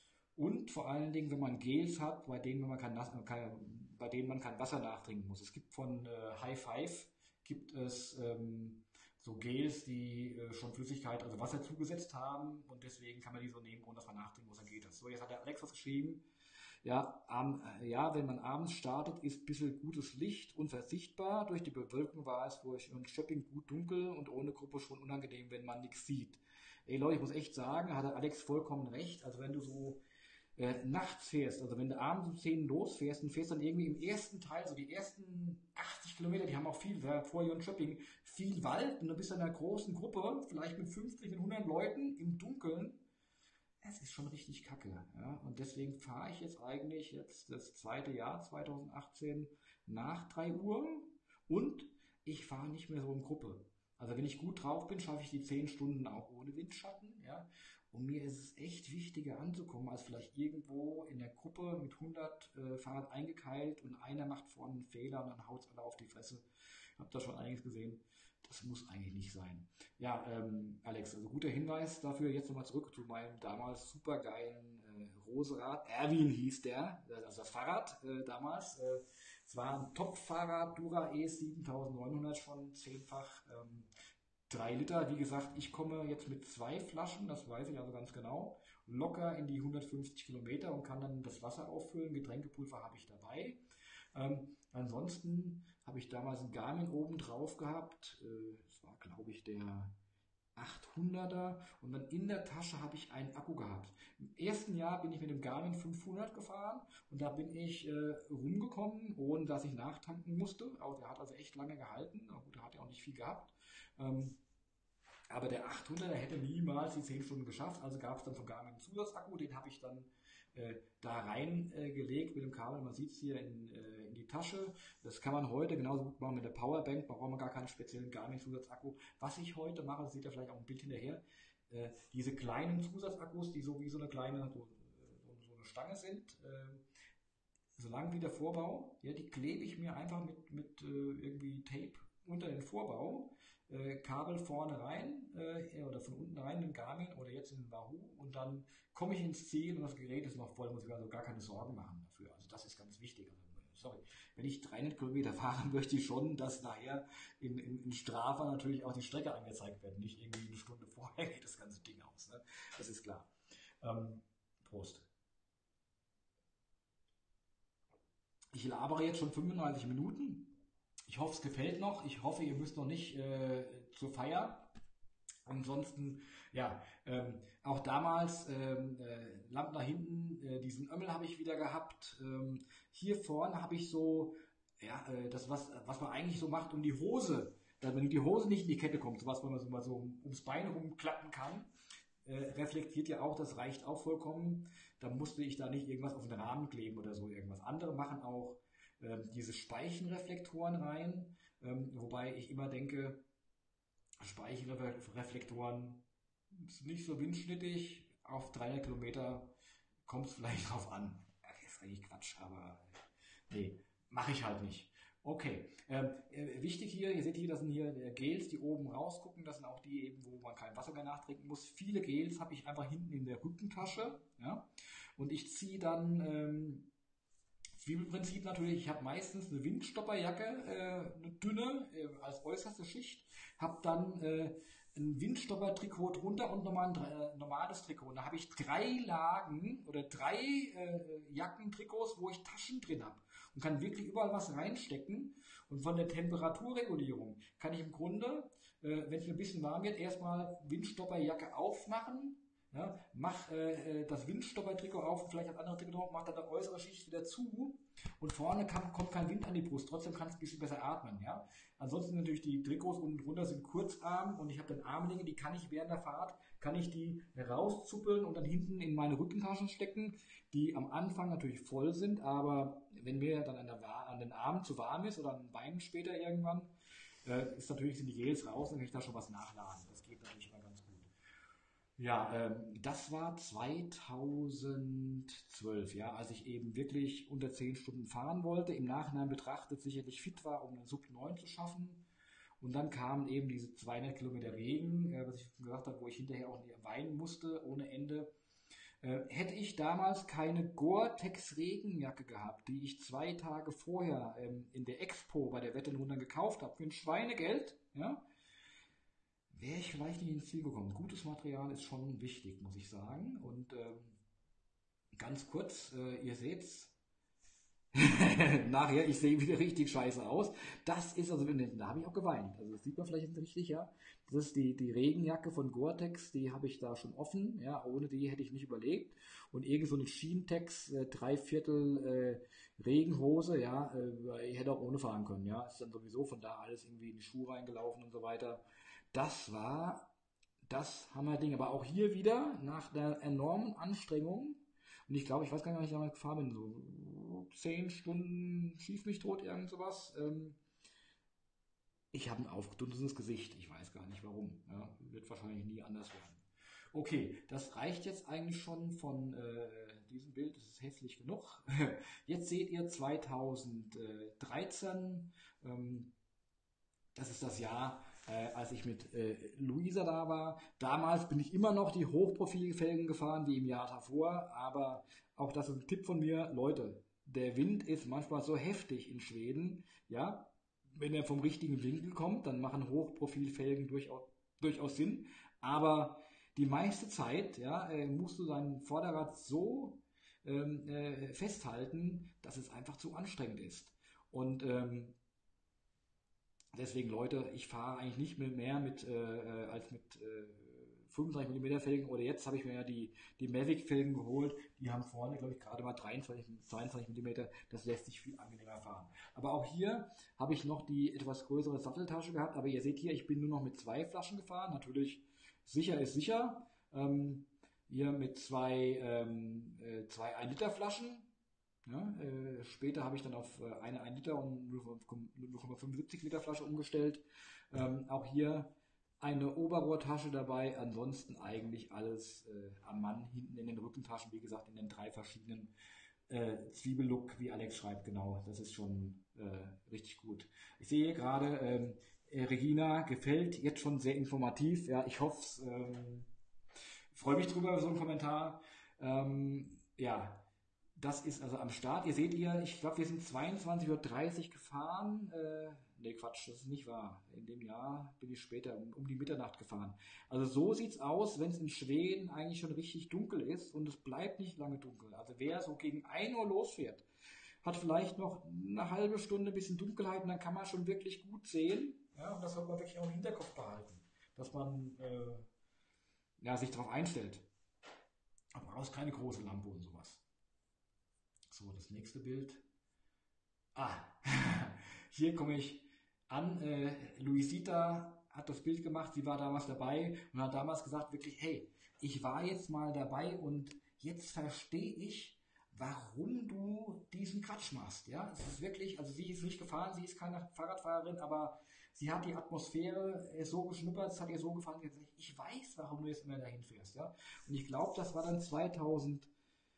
Und vor allen Dingen, wenn man Gels hat, bei denen man kein, kein, bei denen man kein Wasser nachtrinken muss. Es gibt von äh, High Five gibt es ähm, so Gels, die äh, schon Flüssigkeit, also Wasser zugesetzt haben und deswegen kann man die so nehmen, ohne dass man nachtrinken muss, dann geht das. So, jetzt hat der Alex was geschrieben. Ja, ähm, ja, wenn man abends startet, ist ein bisschen gutes Licht unversichtbar. Durch die Bewölkung war es durch ein Shopping gut dunkel und ohne Gruppe schon unangenehm, wenn man nichts sieht. Ey Leute, ich muss echt sagen, hat der Alex vollkommen recht. Also wenn du so äh, nachts fährst, also wenn du abends um zehn losfährst und fährst dann irgendwie im ersten Teil, so die ersten achtzig Kilometer, die haben auch viel, vor Ion Shopping, viel Wald und du bist in einer großen Gruppe, vielleicht mit fünfzig, mit hundert Leuten im Dunkeln. Es ist schon richtig kacke, ja. Und deswegen fahre ich jetzt eigentlich jetzt das zweite Jahr zweitausendachtzehn nach drei Uhr und ich fahre nicht mehr so in Gruppe. Also wenn ich gut drauf bin, schaffe ich die zehn Stunden auch ohne Windschatten, ja. Und mir ist es echt wichtiger anzukommen, als vielleicht irgendwo in der Gruppe mit hundert äh, Fahrrad eingekeilt und einer macht vorne einen Fehler und dann haut's alle auf die Fresse. Ich habe da schon einiges gesehen. Das muss eigentlich nicht sein. Ja, ähm, Alex, also guter Hinweis dafür. Jetzt nochmal zurück zu meinem damals supergeilen äh, Roserad. Erwin hieß der, also das Fahrrad äh, damals. Äh, es war ein Top-Fahrrad, Dura E siebentausendneunhundert schon, zehnfach, ähm, drei Liter. Wie gesagt, ich komme jetzt mit zwei Flaschen, das weiß ich also ganz genau, locker in die hundertfünfzig Kilometer und kann dann das Wasser auffüllen. Getränkepulver habe ich dabei. Ähm, Ansonsten habe ich damals einen Garmin oben drauf gehabt. Äh, das war, glaube ich, der achthunderter, und dann in der Tasche habe ich einen Akku gehabt. Im ersten Jahr bin ich mit dem Garmin fünfhundert gefahren und da bin ich äh, rumgekommen, ohne dass ich nachtanken musste. Auch der hat also echt lange gehalten. Na gut, der hat ja auch nicht viel gehabt. Ähm, aber der achthunderter hätte niemals die zehn Stunden geschafft, also gab es dann von Garmin einen Zusatzakku, den habe ich dann äh, da reingelegt äh, gelegt mit dem Kabel, man sieht es hier in, äh, in die Tasche. Das kann man heute genauso gut machen mit der Powerbank, da braucht man gar keinen speziellen Garmin-Zusatzakku. Was ich heute mache, das seht ihr vielleicht auch ein Bild hinterher, äh, diese kleinen Zusatzakkus, die so wie so eine kleine, so, so, so eine Stange sind, äh, solange wie der Vorbau, ja, die klebe ich mir einfach mit, mit äh, irgendwie Tape unter den Vorbau, äh, Kabel vorne rein äh, oder von unten rein in den Garmin oder jetzt in den Wahoo und dann komme ich ins Ziel und das Gerät ist noch voll, muss ich also gar keine Sorgen machen dafür. Also das ist ganz wichtig. Also, sorry, wenn ich dreihundert Kilometer fahre, möchte ich schon, dass nachher in, in, in Strava natürlich auch die Strecke angezeigt wird. Nicht irgendwie eine Stunde vorher geht das ganze Ding aus. Ne? Das ist klar. Ähm, Prost. Ich labere jetzt schon fünfunddreißig Minuten. Ich hoffe, es gefällt noch. Ich hoffe, ihr müsst noch nicht äh, zur Feier. Ansonsten, ja, ähm, auch damals, ähm, äh, Lampen nach hinten, äh, diesen Ömmel habe ich wieder gehabt. Ähm, hier vorne habe ich so, ja, äh, das, was, was man eigentlich so macht, um die Hose, wenn die Hose nicht in die Kette kommt, sowas, wo man so mal so um, ums Bein rumklappen kann, äh, reflektiert ja auch, das reicht auch vollkommen. Da musste ich da nicht irgendwas auf den Rahmen kleben oder so irgendwas. Andere machen auch ähm, diese Speichenreflektoren rein, ähm, wobei ich immer denke, Speichenreflektoren ist nicht so windschnittig, auf dreihundert Kilometer kommt es vielleicht drauf an. Das ist eigentlich Quatsch, aber nee, mache ich halt nicht. Okay, ähm, äh, wichtig hier, ihr seht hier, das sind hier äh, Gels, die oben rausgucken, das sind auch die eben, wo man kein Wasser mehr nachtrinken muss. Viele Gels habe ich einfach hinten in der Rückentasche, ja, und ich ziehe dann ähm, Zwiebelprinzip natürlich, ich habe meistens eine Windstopperjacke, äh, eine dünne, äh, als äußerste Schicht, habe dann äh, ein Windstopper-Trikot drunter und nochmal ein äh, normales Trikot. Und da habe ich drei Lagen oder drei äh, Jackentrikots, wo ich Taschen drin habe und kann wirklich überall was reinstecken. Und von der Temperaturregulierung kann ich im Grunde, äh, wenn es mir ein bisschen warm wird, erstmal Windstopperjacke aufmachen. Ja, mach äh, das Windstopper-Trikot auf, vielleicht das andere Trikot drauf, mach dann die äußere Schicht wieder zu und vorne kann, kommt kein Wind an die Brust, trotzdem kannst du ein bisschen besser atmen. Ja? Ansonsten natürlich die Trikots unten drunter sind Kurzarm und ich habe dann Armlinge, die kann ich während der Fahrt, kann ich die rauszuppeln und dann hinten in meine Rückentaschen stecken, die am Anfang natürlich voll sind, aber wenn mir dann an, der, an den Armen zu warm ist oder an den Beinen später irgendwann, äh, ist natürlich, sind die Gels raus, dann kann ich da schon was nachladen. Das geht natürlich immer ganz gut. Ja, ähm, das war zweitausendzwölf, ja, als ich eben wirklich unter zehn Stunden fahren wollte, im Nachhinein betrachtet sicherlich fit war, um einen Sub neun zu schaffen. Und dann kamen eben diese zweihundert Kilometer Regen, äh, was ich gesagt habe, wo ich hinterher auch weinen musste, ohne Ende. Äh, hätte ich damals keine Gore-Tex Regenjacke gehabt, die ich zwei Tage vorher ähm, in der Expo bei der Wette in Wundern gekauft habe, für ein Schweinegeld, ja, wäre ich vielleicht nicht ins Ziel gekommen. Gutes Material ist schon wichtig, muss ich sagen. Und ähm, ganz kurz, äh, ihr seht's, nachher, ich sehe wieder richtig scheiße aus. Das ist also, da habe ich auch geweint. Also das sieht man vielleicht nicht richtig, ja. Das ist die, die Regenjacke von Gore-Tex, die habe ich da schon offen, ja. Ohne die hätte ich nicht überlebt. Und irgend so eine Sheen-Tex, äh, Dreiviertel äh, Regenhose, ja. Äh, ich hätte auch ohne fahren können, ja. Ist dann sowieso von da alles irgendwie in die Schuhe reingelaufen und so weiter. Das war das Hammerding. Aber auch hier wieder, nach der enormen Anstrengung, und ich glaube, ich weiß gar nicht, wann ich damals gefahren bin, so zehn Stunden schieß mich tot, irgend sowas. Ähm, ich habe ein aufgedunsenes Gesicht, ich weiß gar nicht warum. Ja, wird wahrscheinlich nie anders werden. Okay, das reicht jetzt eigentlich schon von äh, diesem Bild, das ist hässlich genug. Jetzt seht ihr zweitausenddreizehn, ähm, das ist das Jahr, äh, als ich mit äh, Luisa da war. Damals bin ich immer noch die Hochprofilfelgen gefahren wie im Jahr davor, aber auch das ist ein Tipp von mir, Leute, der Wind ist manchmal so heftig in Schweden, ja, wenn er vom richtigen Winkel kommt, dann machen Hochprofilfelgen durchaus, durchaus Sinn, aber die meiste Zeit, ja, äh, musst du dein Vorderrad so ähm, äh, festhalten, dass es einfach zu anstrengend ist. Und ähm, deswegen, Leute, ich fahre eigentlich nicht mehr, mehr mit äh, äh, als mit äh, fünfunddreißig Millimeter Felgen, oder jetzt habe ich mir ja die, die Mavic Felgen geholt, die haben vorne, glaube ich, gerade mal dreiundzwanzig, zweiundzwanzig Millimeter, das lässt sich viel angenehmer fahren. Aber auch hier habe ich noch die etwas größere Satteltasche gehabt, aber ihr seht hier, ich bin nur noch mit zwei Flaschen gefahren, natürlich sicher ist sicher, ähm, hier mit zwei, ähm, äh, zwei ein Liter Flaschen. Ja, äh, später habe ich dann auf äh, eine ein Liter und null Komma fünfundsiebzig Liter Flasche umgestellt. Ähm, auch hier eine Oberrohrtasche dabei, ansonsten eigentlich alles äh, am Mann, hinten in den Rückentaschen, wie gesagt, in den drei verschiedenen äh, Zwiebellook, wie Alex schreibt, genau, das ist schon äh, richtig gut. Ich sehe gerade, ähm, äh, Regina gefällt jetzt schon sehr informativ, ja, ich hoffe, ähm, freue mich drüber über so einen Kommentar. Ähm, ja, das ist also am Start. Ihr seht hier, ich glaube, wir sind zweiundzwanzig Uhr dreißig gefahren. Äh, nee, Quatsch, das ist nicht wahr. In dem Jahr bin ich später um, um die Mitternacht gefahren. Also so sieht's aus, wenn es in Schweden eigentlich schon richtig dunkel ist und es bleibt nicht lange dunkel. Also wer so gegen ein Uhr losfährt, hat vielleicht noch eine halbe Stunde ein bisschen Dunkelheit und dann kann man schon wirklich gut sehen. Ja, und das sollte man wirklich auch im Hinterkopf behalten, dass man äh, ja, sich darauf einstellt. Aber du brauchst keine große Lampe und sowas. So, das nächste Bild. Ah, hier komme ich an. Äh, Luisita hat das Bild gemacht, sie war damals dabei und hat damals gesagt, wirklich, hey, ich war jetzt mal dabei und jetzt verstehe ich, warum du diesen Quatsch machst. Ja, es ist wirklich, also sie ist nicht gefahren, sie ist keine Fahrradfahrerin, aber sie hat die Atmosphäre so geschnuppert, es hat ihr so gefallen, sie hat gesagt, ich weiß, warum du jetzt immer dahin fährst. Ja, und ich glaube, das war dann zweitausenddreizehn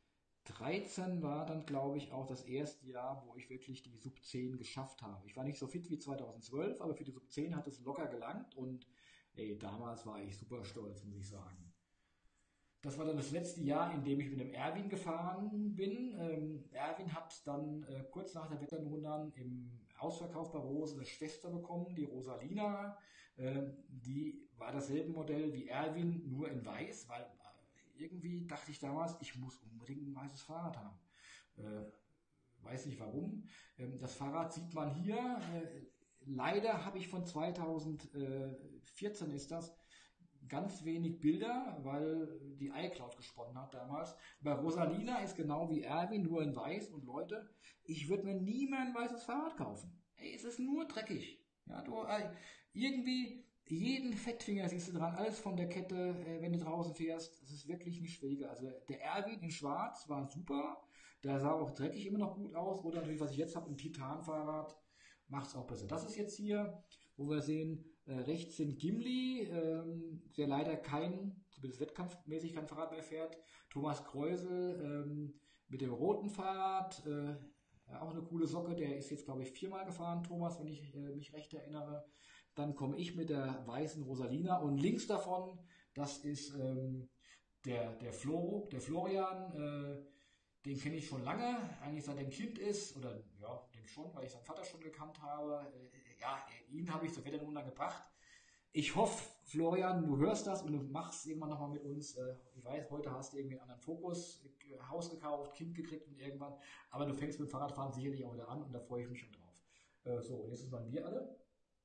war dann, glaube ich, auch das erste Jahr, wo ich wirklich die Sub zehn geschafft habe. Ich war nicht so fit wie zweitausendzwölf, aber für die Sub zehn hat es locker gelangt und ey, damals war ich super stolz, muss ich sagen. Das war dann das letzte Jahr, in dem ich mit dem Erwin gefahren bin. Ähm, Erwin hat dann äh, kurz nach der Wetterrunde im Ausverkauf bei Rose eine Schwester bekommen, die Rosalina. Ähm, die war dasselbe Modell wie Erwin, nur in weiß, weil äh, irgendwie dachte ich damals, ich muss unbedingt ein weißes Fahrrad haben. Äh, weiß nicht warum. Ähm, das Fahrrad sieht man hier. Äh, leider habe ich von zweitausendvierzehn ist das, ganz wenig Bilder, weil die iCloud gesponnen hat damals. Bei Rosalina ist genau wie Erwin, nur in weiß. Und Leute, ich würde mir nie mehr ein weißes Fahrrad kaufen. Ey, es ist nur dreckig. Ja, du, äh, irgendwie, jeden Fettfinger siehst du dran, alles von der Kette, äh, wenn du draußen fährst. Es ist wirklich nicht schwieriger. Also der Erwin in schwarz war super. Der sah auch dreckig immer noch gut aus. Oder natürlich, was ich jetzt habe, ein Titanfahrrad. Macht es auch besser. Das ist jetzt hier, wo wir sehen, äh, rechts sind Gimli, ähm, der leider kein, zumindest wettkampfmäßig kein Fahrrad mehr fährt. Thomas Kreusel ähm, mit dem roten Fahrrad, äh, auch eine coole Socke, der ist jetzt, glaube ich, viermal gefahren, Thomas, wenn ich äh, mich recht erinnere. Dann komme ich mit der weißen Rosalina und links davon, das ist ähm, der, der Flo, der Florian, äh, den kenne ich schon lange, eigentlich seit er ein Kind ist, oder ja, den schon, weil ich seinen Vater schon gekannt habe. Äh, ja, ihn habe ich zur Wetterrunde gebracht. Ich hoffe, Florian, du hörst das und du machst irgendwann nochmal mit uns. Äh, ich weiß, heute hast du irgendwie einen anderen Fokus, äh, Haus gekauft, Kind gekriegt und irgendwann, aber du fängst mit dem Fahrradfahren sicherlich auch wieder an und da freue ich mich schon drauf. Äh, so, und jetzt sind wir alle.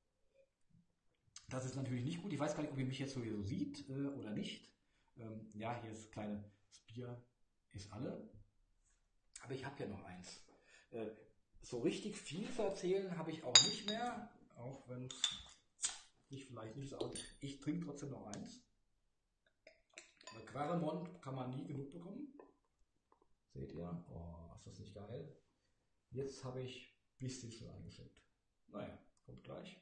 Das ist natürlich nicht gut. Ich weiß gar nicht, ob ihr mich jetzt sowieso sieht äh, oder nicht. Ähm, ja, hier ist kleine, das Bier ist alle. Aber ich habe ja noch eins. Äh, so richtig viel zu erzählen habe ich auch nicht mehr, auch wenn es nicht vielleicht nicht so aussieht. Ich trinke trotzdem noch eins. Bei Quaremont kann man nie genug bekommen. Seht ihr? Oh, ist das nicht geil? Jetzt habe ich Bistische eingeschickt. Naja, kommt gleich.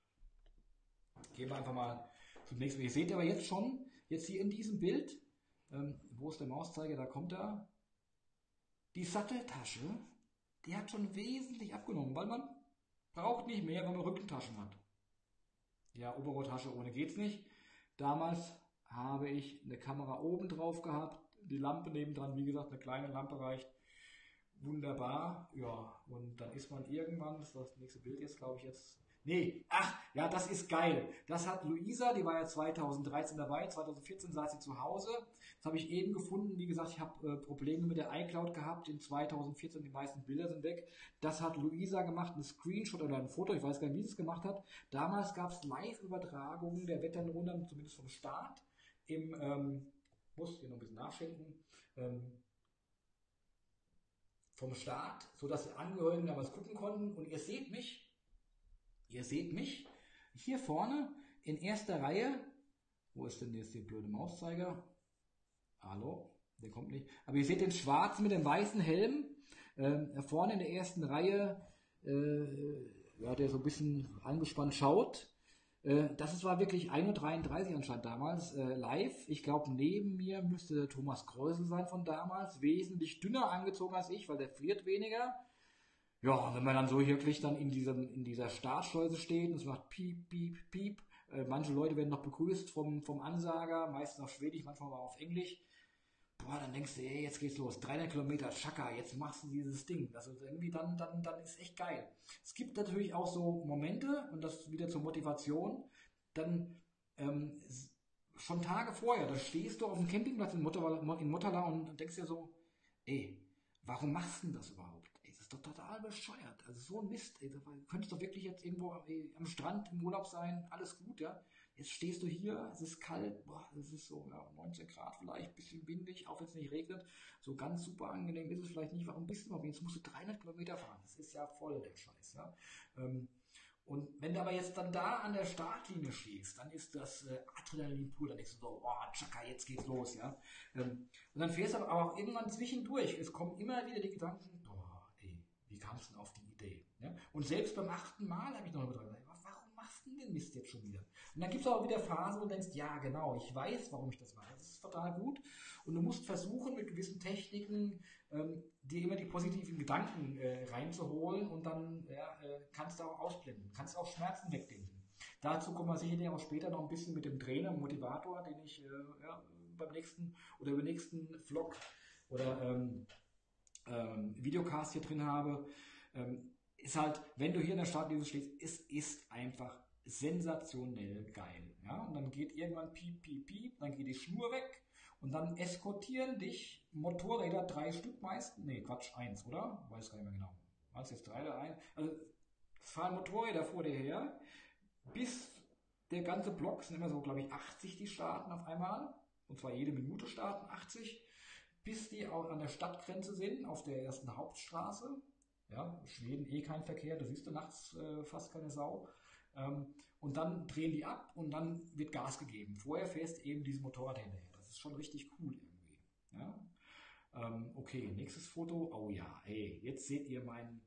Gehen wir einfach mal zum nächsten. Ihr seht aber jetzt schon, jetzt hier in diesem Bild, ähm, wo ist der Mauszeiger, da kommt er. Die Satteltasche, die hat schon wesentlich abgenommen, weil man braucht nicht mehr, wenn man Rückentaschen hat. Ja, Oberrohrtasche ohne geht's nicht. Damals habe ich eine Kamera oben drauf gehabt, die Lampe nebendran, wie gesagt, eine kleine Lampe reicht. Wunderbar, ja, und dann ist man irgendwann, das ist das nächste Bild jetzt, glaube ich, jetzt Nee, ach, ja, das ist geil. Das hat Luisa, die war ja zweitausenddreizehn dabei, zweitausendvierzehn saß sie zu Hause. Das habe ich eben gefunden. Wie gesagt, ich habe äh, Probleme mit der iCloud gehabt. In zweitausendvierzehn, die meisten Bilder sind weg. Das hat Luisa gemacht, ein Screenshot oder ein Foto, ich weiß gar nicht, wie sie es gemacht hat. Damals gab es Live-Übertragungen der Wetternrunden, zumindest vom Start. Im, ähm, muss hier noch ein bisschen nachschenken, ähm, vom Start, so dass die Angehörigen damals gucken konnten. Und ihr seht mich, Ihr seht mich hier vorne in erster Reihe. Wo ist denn jetzt der blöde Mauszeiger? Hallo, der kommt nicht. Aber ihr seht den schwarzen mit dem weißen Helm. Äh, vorne in der ersten Reihe, äh, ja, der so ein bisschen angespannt schaut. Äh, das war wirklich ein Uhr dreiunddreißig anscheinend damals, äh, live. Ich glaube, neben mir müsste Thomas Kreusel sein von damals. Wesentlich dünner angezogen als ich, weil der friert weniger. Ja, wenn man dann so wirklich dann in diesem, in dieser Startschleuse steht und es macht piep, piep, piep. Äh, manche Leute werden noch begrüßt vom, vom Ansager, meistens auf Schwedisch, manchmal aber auf Englisch. Boah, dann denkst du, ey, jetzt geht's los. dreihundert Kilometer, Chaka, jetzt machst du dieses Ding. Also irgendwie dann, dann, dann ist echt geil. Es gibt natürlich auch so Momente, und das wieder zur Motivation, dann, ähm, schon Tage vorher, da stehst du auf dem Campingplatz in Motala, in Motala und denkst dir so, ey, warum machst du denn das überhaupt? Ey, das ist doch total bescheuert. Also so ein Mist. Ey, du könntest doch wirklich jetzt irgendwo ey, am Strand im Urlaub sein. Alles gut, ja. Jetzt stehst du hier, es ist kalt. Boah, es ist so ja, neunzehn Grad vielleicht, bisschen windig, auch wenn es nicht regnet. So ganz super angenehm ist es vielleicht nicht. Warum bist du noch? Jetzt musst du dreihundert Kilometer fahren. Das ist ja voll der Scheiß, ja. Ähm, Und wenn du aber jetzt dann da an der Startlinie stehst, dann ist das äh, Adrenalin pur, dann denkst du so, boah, tschakka, jetzt geht's los, ja. Ähm, und dann fährst du aber auch irgendwann zwischendurch. Es kommen immer wieder die Gedanken, boah, ey, wie kamst du denn auf die Idee? Ja? Und selbst beim achten Mal habe ich noch mal dran gedacht, warum machst du denn den Mist jetzt schon wieder? Und dann gibt es auch wieder Phasen, wo du denkst, ja genau, ich weiß, warum ich das mache. Das ist total gut. Und du musst versuchen, mit gewissen Techniken ähm, dir immer die positiven Gedanken äh, reinzuholen und dann ja, äh, kannst du auch ausblenden, kannst auch Schmerzen wegdenken. Dazu kommen wir sicherlich auch später noch ein bisschen mit dem Trainer, Motivator, den ich äh, ja, beim nächsten oder über nächsten Vlog oder ähm, ähm, Videocast hier drin habe. Ähm, ist halt, wenn du hier in der Startlinie stehst, es ist einfach sensationell geil. Ja? Und dann geht irgendwann piep, piep, piep, dann geht die Schnur weg und dann eskortieren dich Motorräder, drei Stück meistens, nee, Quatsch, eins, oder? Weiß gar nicht mehr genau. War es jetzt drei oder ein? Also es fahren Motorräder vor dir her, bis der ganze Block, sind immer so, glaube ich, achtzig, die starten auf einmal, und zwar jede Minute starten achtzig, bis die auch an der Stadtgrenze sind, auf der ersten Hauptstraße. Ja, Schweden eh kein Verkehr, da siehst du nachts äh, fast keine Sau. Ähm, und dann drehen die ab und dann wird Gas gegeben. Vorher fährst eben dieses Motorrad hinterher. Das ist schon richtig cool irgendwie. Ja? Ähm, okay, nächstes Foto. Oh ja, ey, jetzt seht ihr meinen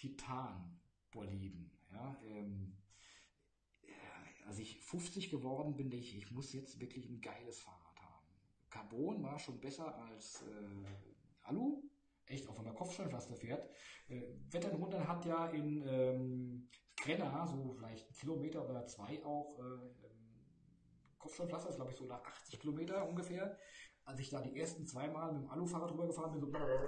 Titan-Boliden. Ja, ähm, als ich fünfzig geworden bin, ich, ich muss jetzt wirklich ein geiles Fahrrad haben. Carbon war schon besser als äh, Alu. Echt, auch wenn man Kopfsteinpflaster fährt. Äh, Wetternrunde hat ja in ähm, Grenna, so vielleicht einen Kilometer oder zwei auch, äh, ähm, Kopfsteinpflaster, ist glaube ich so nach achtzig Kilometer ungefähr. Als ich da die ersten zwei Mal mit dem Alufahrrad drüber gefahren bin, so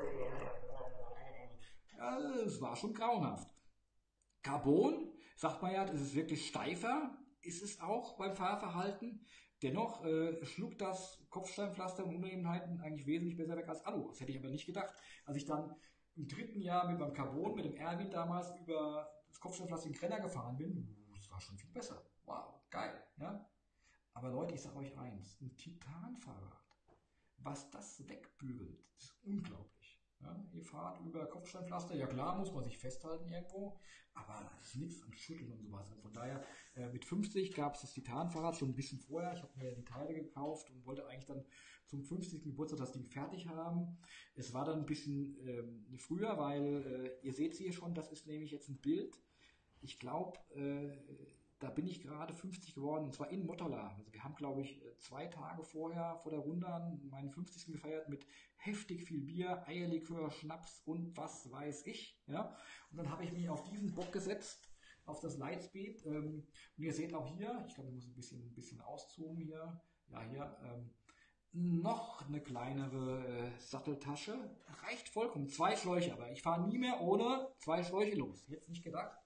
ja, es war schon grauenhaft. Carbon, sagt man ja, das ist wirklich steifer, ist es auch beim Fahrverhalten. Dennoch äh, schluckt das Kopfsteinpflaster und Unebenheiten eigentlich wesentlich besser weg als Alu. Das hätte ich aber nicht gedacht. Als ich dann im dritten Jahr mit meinem Carbon, mit dem Erwin damals über das Kopfsteinpflaster in Grenna gefahren bin, das war schon viel besser. Wow, geil. Ja? Aber Leute, ich sage euch eins, ein Titanfahrrad, was das wegbügelt, ist unglaublich. Ja, ihr fahrt über Kopfsteinpflaster, ja klar, muss man sich festhalten irgendwo, aber es ist nichts am Schütteln und sowas. Und von daher, äh, mit fünfzig gab es das Titanfahrrad schon ein bisschen vorher. Ich habe mir die Teile gekauft und wollte eigentlich dann zum fünfzigsten Geburtstag das Ding fertig haben. Es war dann ein bisschen ähm, früher, weil äh, ihr seht es hier schon, das ist nämlich jetzt ein Bild. Ich glaube, äh, da bin ich gerade fünfzig geworden, und zwar in Motala. Also wir haben, glaube ich, zwei Tage vorher, vor der Runde, meinen fünfzigsten gefeiert mit heftig viel Bier, Eierlikör, Schnaps und was weiß ich. Ja? Und dann habe ich mich auf diesen Bock gesetzt, auf das Lightspeed. Ähm, und ihr seht auch hier, ich glaube, ich muss ein bisschen, ein bisschen auszoomen hier. Ja, hier, ähm, noch eine kleinere äh, Satteltasche. Reicht vollkommen. Zwei Schläuche, aber ich fahre nie mehr ohne zwei Schläuche los. Jetzt nicht gedacht.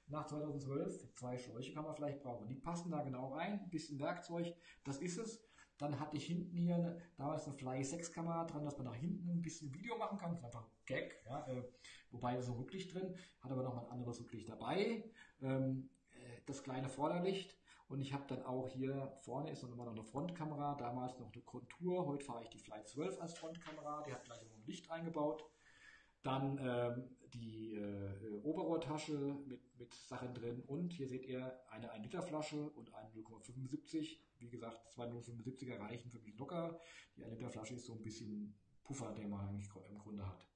nach zweitausendzwölf. Zwei Schläuche kann man vielleicht brauchen. Die passen da genau rein, ein bisschen Werkzeug, das ist es. Dann hatte ich hinten hier eine, damals eine Fly sechs Kamera dran, dass man nach hinten ein bisschen Video machen kann. Das ist einfach Gag, ja, äh, wobei ist ein Rücklicht drin, hat aber noch mal ein anderes Rücklicht dabei. Ähm, äh, das kleine Vorderlicht. Und ich habe dann auch hier vorne ist noch immer noch eine Frontkamera, damals noch eine Kontur. Heute fahre ich die Fly zwölf als Frontkamera, die hat gleich noch ein Licht eingebaut. Dann ähm, die äh, Oberrohrtasche mit, mit Sachen drin und hier seht ihr eine ein Liter Flasche und eine null Komma fünfundsiebzig. Wie gesagt, zwei null Komma fünfundsiebziger reichen für mich locker. Die ein Liter Flasche ist so ein bisschen Puffer, den man eigentlich im Grunde hat.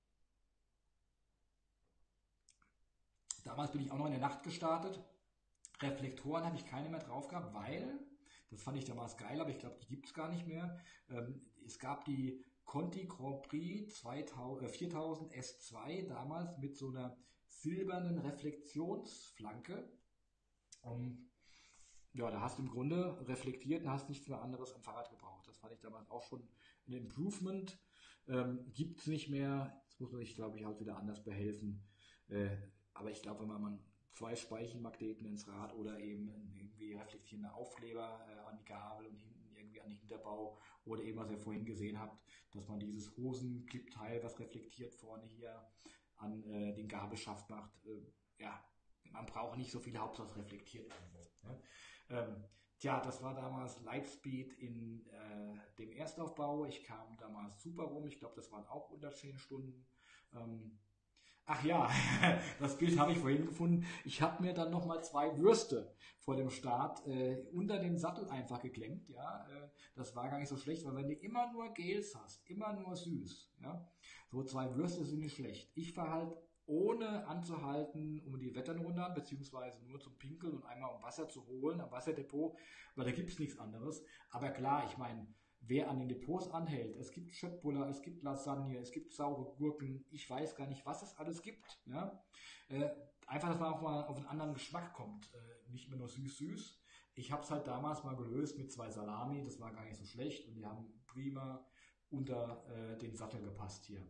Damals bin ich auch noch in der Nacht gestartet. Reflektoren habe ich keine mehr drauf gehabt, weil, das fand ich damals geil, aber ich glaube, die gibt es gar nicht mehr. Ähm, es gab die Conti Grand Prix viertausend S zwei damals mit so einer silbernen Reflektionsflanke. Um, ja, da hast du im Grunde reflektiert und hast nichts mehr anderes am Fahrrad gebraucht. Das fand ich damals auch schon ein Improvement. Ähm, gibt es nicht mehr. Jetzt muss man sich, glaube ich, halt wieder anders behelfen. Äh, aber ich glaube, wenn man, man zwei Speichenmagneten ins Rad oder eben irgendwie reflektierende Aufkleber äh, an die Gabel und hinten irgendwie an den Hinterbau oder eben, was ihr vorhin gesehen habt, dass man dieses Hosenklippteil, was reflektiert vorne hier an äh, den Gabelschaft macht, äh, ja, man braucht nicht so viel, Hauptsache es reflektiert irgendwo. Ne? Ähm, tja, das war damals Lightspeed in äh, dem Erstaufbau. Ich kam damals super rum, ich glaube, das waren auch unter zehn Stunden. Ähm, Ach ja, das Bild habe ich vorhin gefunden. Ich habe mir dann nochmal zwei Würste vor dem Start äh, unter den Sattel einfach geklemmt. Ja, äh, das war gar nicht so schlecht, weil wenn du immer nur Gels hast, immer nur süß, ja, so zwei Würste sind nicht schlecht. Ich fahre halt ohne anzuhalten um die Wettern runter, beziehungsweise nur zum Pinkeln und einmal um Wasser zu holen am Wasserdepot, weil da gibt's nichts anderes. Aber klar, ich meine, wer an den Depots anhält, es gibt Schöttbuller, es gibt Lasagne, es gibt saure Gurken, ich weiß gar nicht, was es alles gibt. Ja? Äh, einfach, dass man auch mal auf einen anderen Geschmack kommt, äh, nicht mehr nur süß-süß. Ich habe es halt damals mal gelöst mit zwei Salami, das war gar nicht so schlecht und die haben prima unter äh, den Sattel gepasst hier.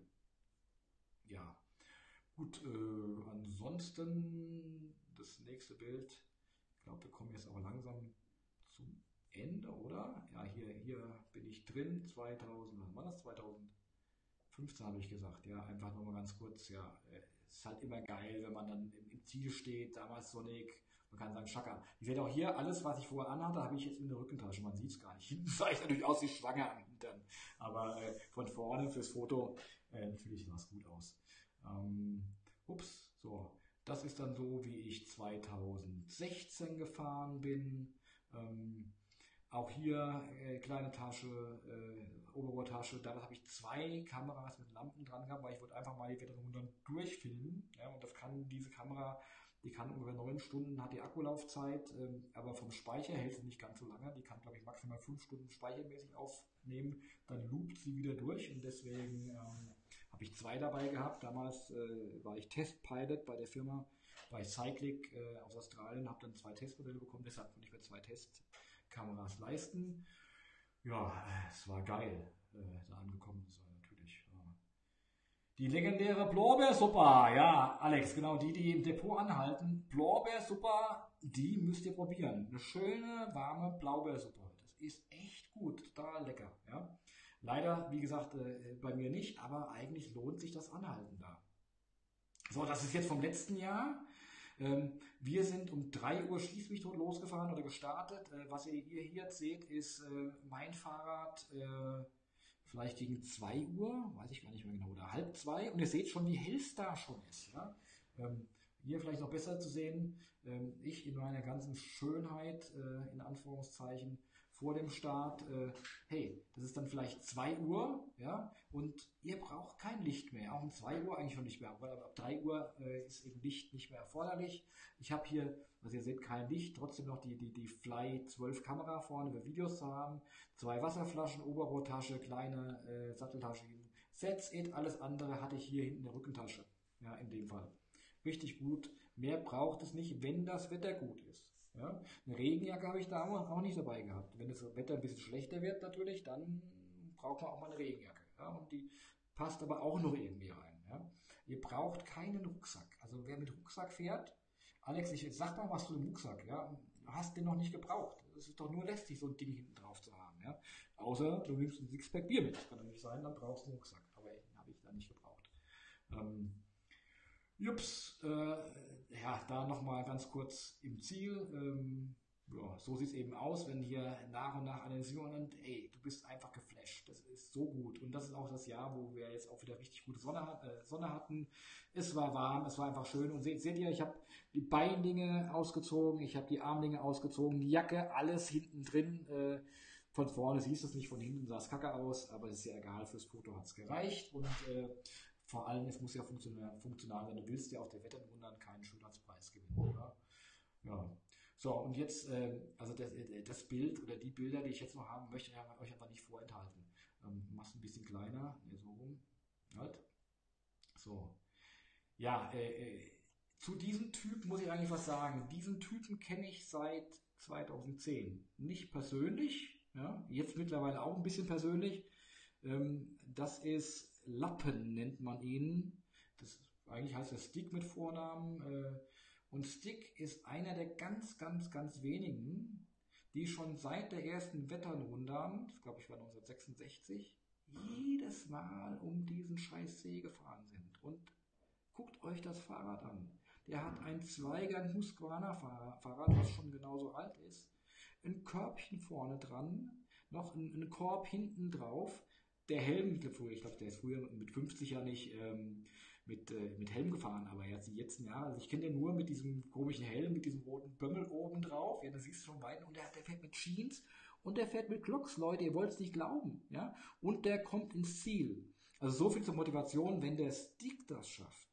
Ja, gut, äh, ansonsten das nächste Bild, ich glaube, wir kommen jetzt auch langsam zum Ende, oder? Ja, hier, hier bin ich drin, zweitausend, was war das? zweitausendfünfzehn habe ich gesagt, ja, einfach nur mal ganz kurz, ja, es ist halt immer geil, wenn man dann im, im Ziel steht, damals Sonic, man kann sagen, Schakka. Ich werde auch hier, alles, was ich vorher anhatte, habe ich jetzt in der Rückentasche, man sieht es gar nicht. Hinten sah ich natürlich aus wie schwanger am Hintern, aber äh, von vorne fürs Foto, äh, natürlich sah es gut aus. Ähm, ups, so, das ist dann so, wie ich zweitausendsechzehn gefahren bin. Ähm, auch hier äh, kleine Tasche, äh, Oberrohrtasche. Da habe ich zwei Kameras mit Lampen dran gehabt, weil ich wollte einfach mal die Wetterung dann durchfilmen. Ja, und das kann diese Kamera, die kann ungefähr neun Stunden, hat die Akkulaufzeit, ähm, aber vom Speicher hält sie nicht ganz so lange. Die kann, glaube ich, maximal fünf Stunden speichermäßig aufnehmen. Dann loopt sie wieder durch und deswegen ähm, habe ich zwei dabei gehabt. Damals äh, war ich Testpilot bei der Firma, war ich Cyclic äh, aus Australien, habe dann zwei Testmodelle bekommen, deshalb konnte ich mir zwei Testkameras leisten. Ja, es war geil, äh, da angekommen zu sein natürlich. Ja. Die legendäre Blaubeersuppe, ja, Alex, genau, die, die im Depot anhalten, Blaubeersuppe, die müsst ihr probieren. Eine schöne, warme Blaubeersuppe. Das ist echt gut, total lecker, ja. Leider, wie gesagt, äh, bei mir nicht, aber eigentlich lohnt sich das Anhalten da. So, das ist jetzt vom letzten Jahr. Ähm, wir sind um drei Uhr schieß mich tot losgefahren oder gestartet. Äh, was ihr hier, hier jetzt seht, ist äh, mein Fahrrad, äh, vielleicht gegen zwei Uhr, weiß ich gar nicht mehr genau, oder halb zwei. Und ihr seht schon, wie hell es da schon ist. Ja? Ähm, hier vielleicht noch besser zu sehen, ähm, ich in meiner ganzen Schönheit, äh, in Anführungszeichen, vor dem Start, äh, hey, das ist dann vielleicht zwei Uhr, ja, und ihr braucht kein Licht mehr, auch um zwei Uhr eigentlich schon nicht mehr, aber ab drei Uhr äh, ist eben Licht nicht mehr erforderlich. Ich habe hier, also ihr seht, kein Licht, trotzdem noch die, die, die Fly zwölf Kamera vorne für Videos zu haben, zwei Wasserflaschen, Oberrohrtasche, kleine äh, Satteltasche, that's it, alles andere hatte ich hier hinten in der Rückentasche, ja, in dem Fall. Richtig gut, mehr braucht es nicht, wenn das Wetter gut ist. Ja, eine Regenjacke habe ich da auch nicht dabei gehabt. Wenn das Wetter ein bisschen schlechter wird natürlich, dann braucht man auch mal eine Regenjacke. Ja, und die passt aber auch noch irgendwie rein. Ja. Ihr braucht keinen Rucksack. Also wer mit Rucksack fährt, Alex, ich sag mal was zu dem Rucksack, ja. Du hast den noch nicht gebraucht. Es ist doch nur lästig, so ein Ding hinten drauf zu haben, ja. Außer du nimmst ein Sixpack Bier mit. Das kann natürlich sein, dann brauchst du einen Rucksack. Aber den habe ich da nicht gebraucht. Ähm, Jups, äh, ja, da nochmal ganz kurz im Ziel. Ähm, ja, so sieht's eben aus, wenn hier nach und nach analysieren, ey, du bist einfach geflasht. Das ist so gut. Und das ist auch das Jahr, wo wir jetzt auch wieder richtig gute Sonne, äh, Sonne hatten. Es war warm, es war einfach schön. Und seht, seht ihr, ich habe die Beinlinge ausgezogen, ich habe die Armlinge ausgezogen, die Jacke, alles hinten drin. Äh, von vorne siehst du es nicht, von hinten sah es kacke aus, aber es ist ja egal, fürs Foto hat's gereicht. Und äh, vor allem, es muss ja funktional, funktional sein. Du willst ja auf der Wetterwundern keinen Schönheitspreis gewinnen, oder? Ja. So, und jetzt, äh, also das, äh, das Bild oder die Bilder, die ich jetzt noch haben möchte, ich euch einfach nicht vorenthalten. Ähm, mach's ein bisschen kleiner, ne, so rum. Halt. So. Ja, äh, äh, zu diesem Typ muss ich eigentlich was sagen. Diesen Typen kenne ich seit zweitausendzehn. Nicht persönlich, ja, jetzt mittlerweile auch ein bisschen persönlich. Ähm, das ist Lappen, nennt man ihn. Das, eigentlich heißt er Stick mit Vornamen. Äh, und Stick ist einer der ganz, ganz, ganz wenigen, die schon seit der ersten Wetternrunde, das glaube ich war neunzehnhundertsechsundsechzig, jedes Mal um diesen scheiß See gefahren sind. Und guckt euch das Fahrrad an. Der hat ein Zweigang Husqvarna Fahrrad, was schon genauso alt ist. Ein Körbchen vorne dran, noch ein, ein Korb hinten drauf. Der Helm, ich glaube, der ist früher mit fünfzig ja nicht ähm, mit, äh, mit Helm gefahren, aber jetzt die letzten Jahre, also ich kenne den nur mit diesem komischen Helm, mit diesem roten Bömmel oben drauf, ja, da siehst du schon weit, und der, der fährt mit Jeans und der fährt mit Glocks, Leute, ihr wollt es nicht glauben, ja, und der kommt ins Ziel. Also so viel zur Motivation, wenn der Stick das schafft,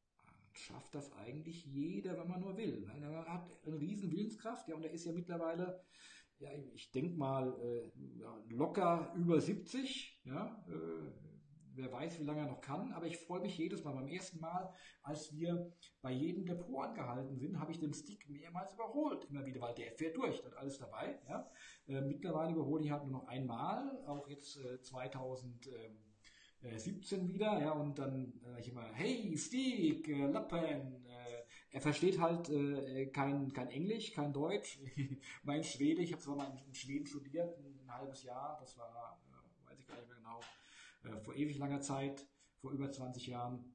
schafft das eigentlich jeder, wenn man nur will. Er hat eine riesen Willenskraft, ja, und er ist ja mittlerweile, ja, ich denke mal, äh, ja, locker über siebzig, ja, äh, wer weiß, wie lange er noch kann, aber ich freue mich jedes Mal. Beim ersten Mal, als wir bei jedem Depot angehalten sind, habe ich den Stick mehrmals überholt, immer wieder, weil der fährt durch, da hat alles dabei, ja. Äh, mittlerweile überhole ich halt nur noch einmal, auch jetzt äh, zweitausend siebzehn wieder, ja, und dann äh, ich immer, hey, Stick, äh, Lappen, äh, er versteht halt äh, kein, kein Englisch, kein Deutsch, mein Schwede, ich habe zwar mal in Schweden studiert, ein, ein halbes Jahr, das war, äh, weiß ich gar nicht mehr genau, äh, vor ewig langer Zeit, vor über zwanzig Jahren.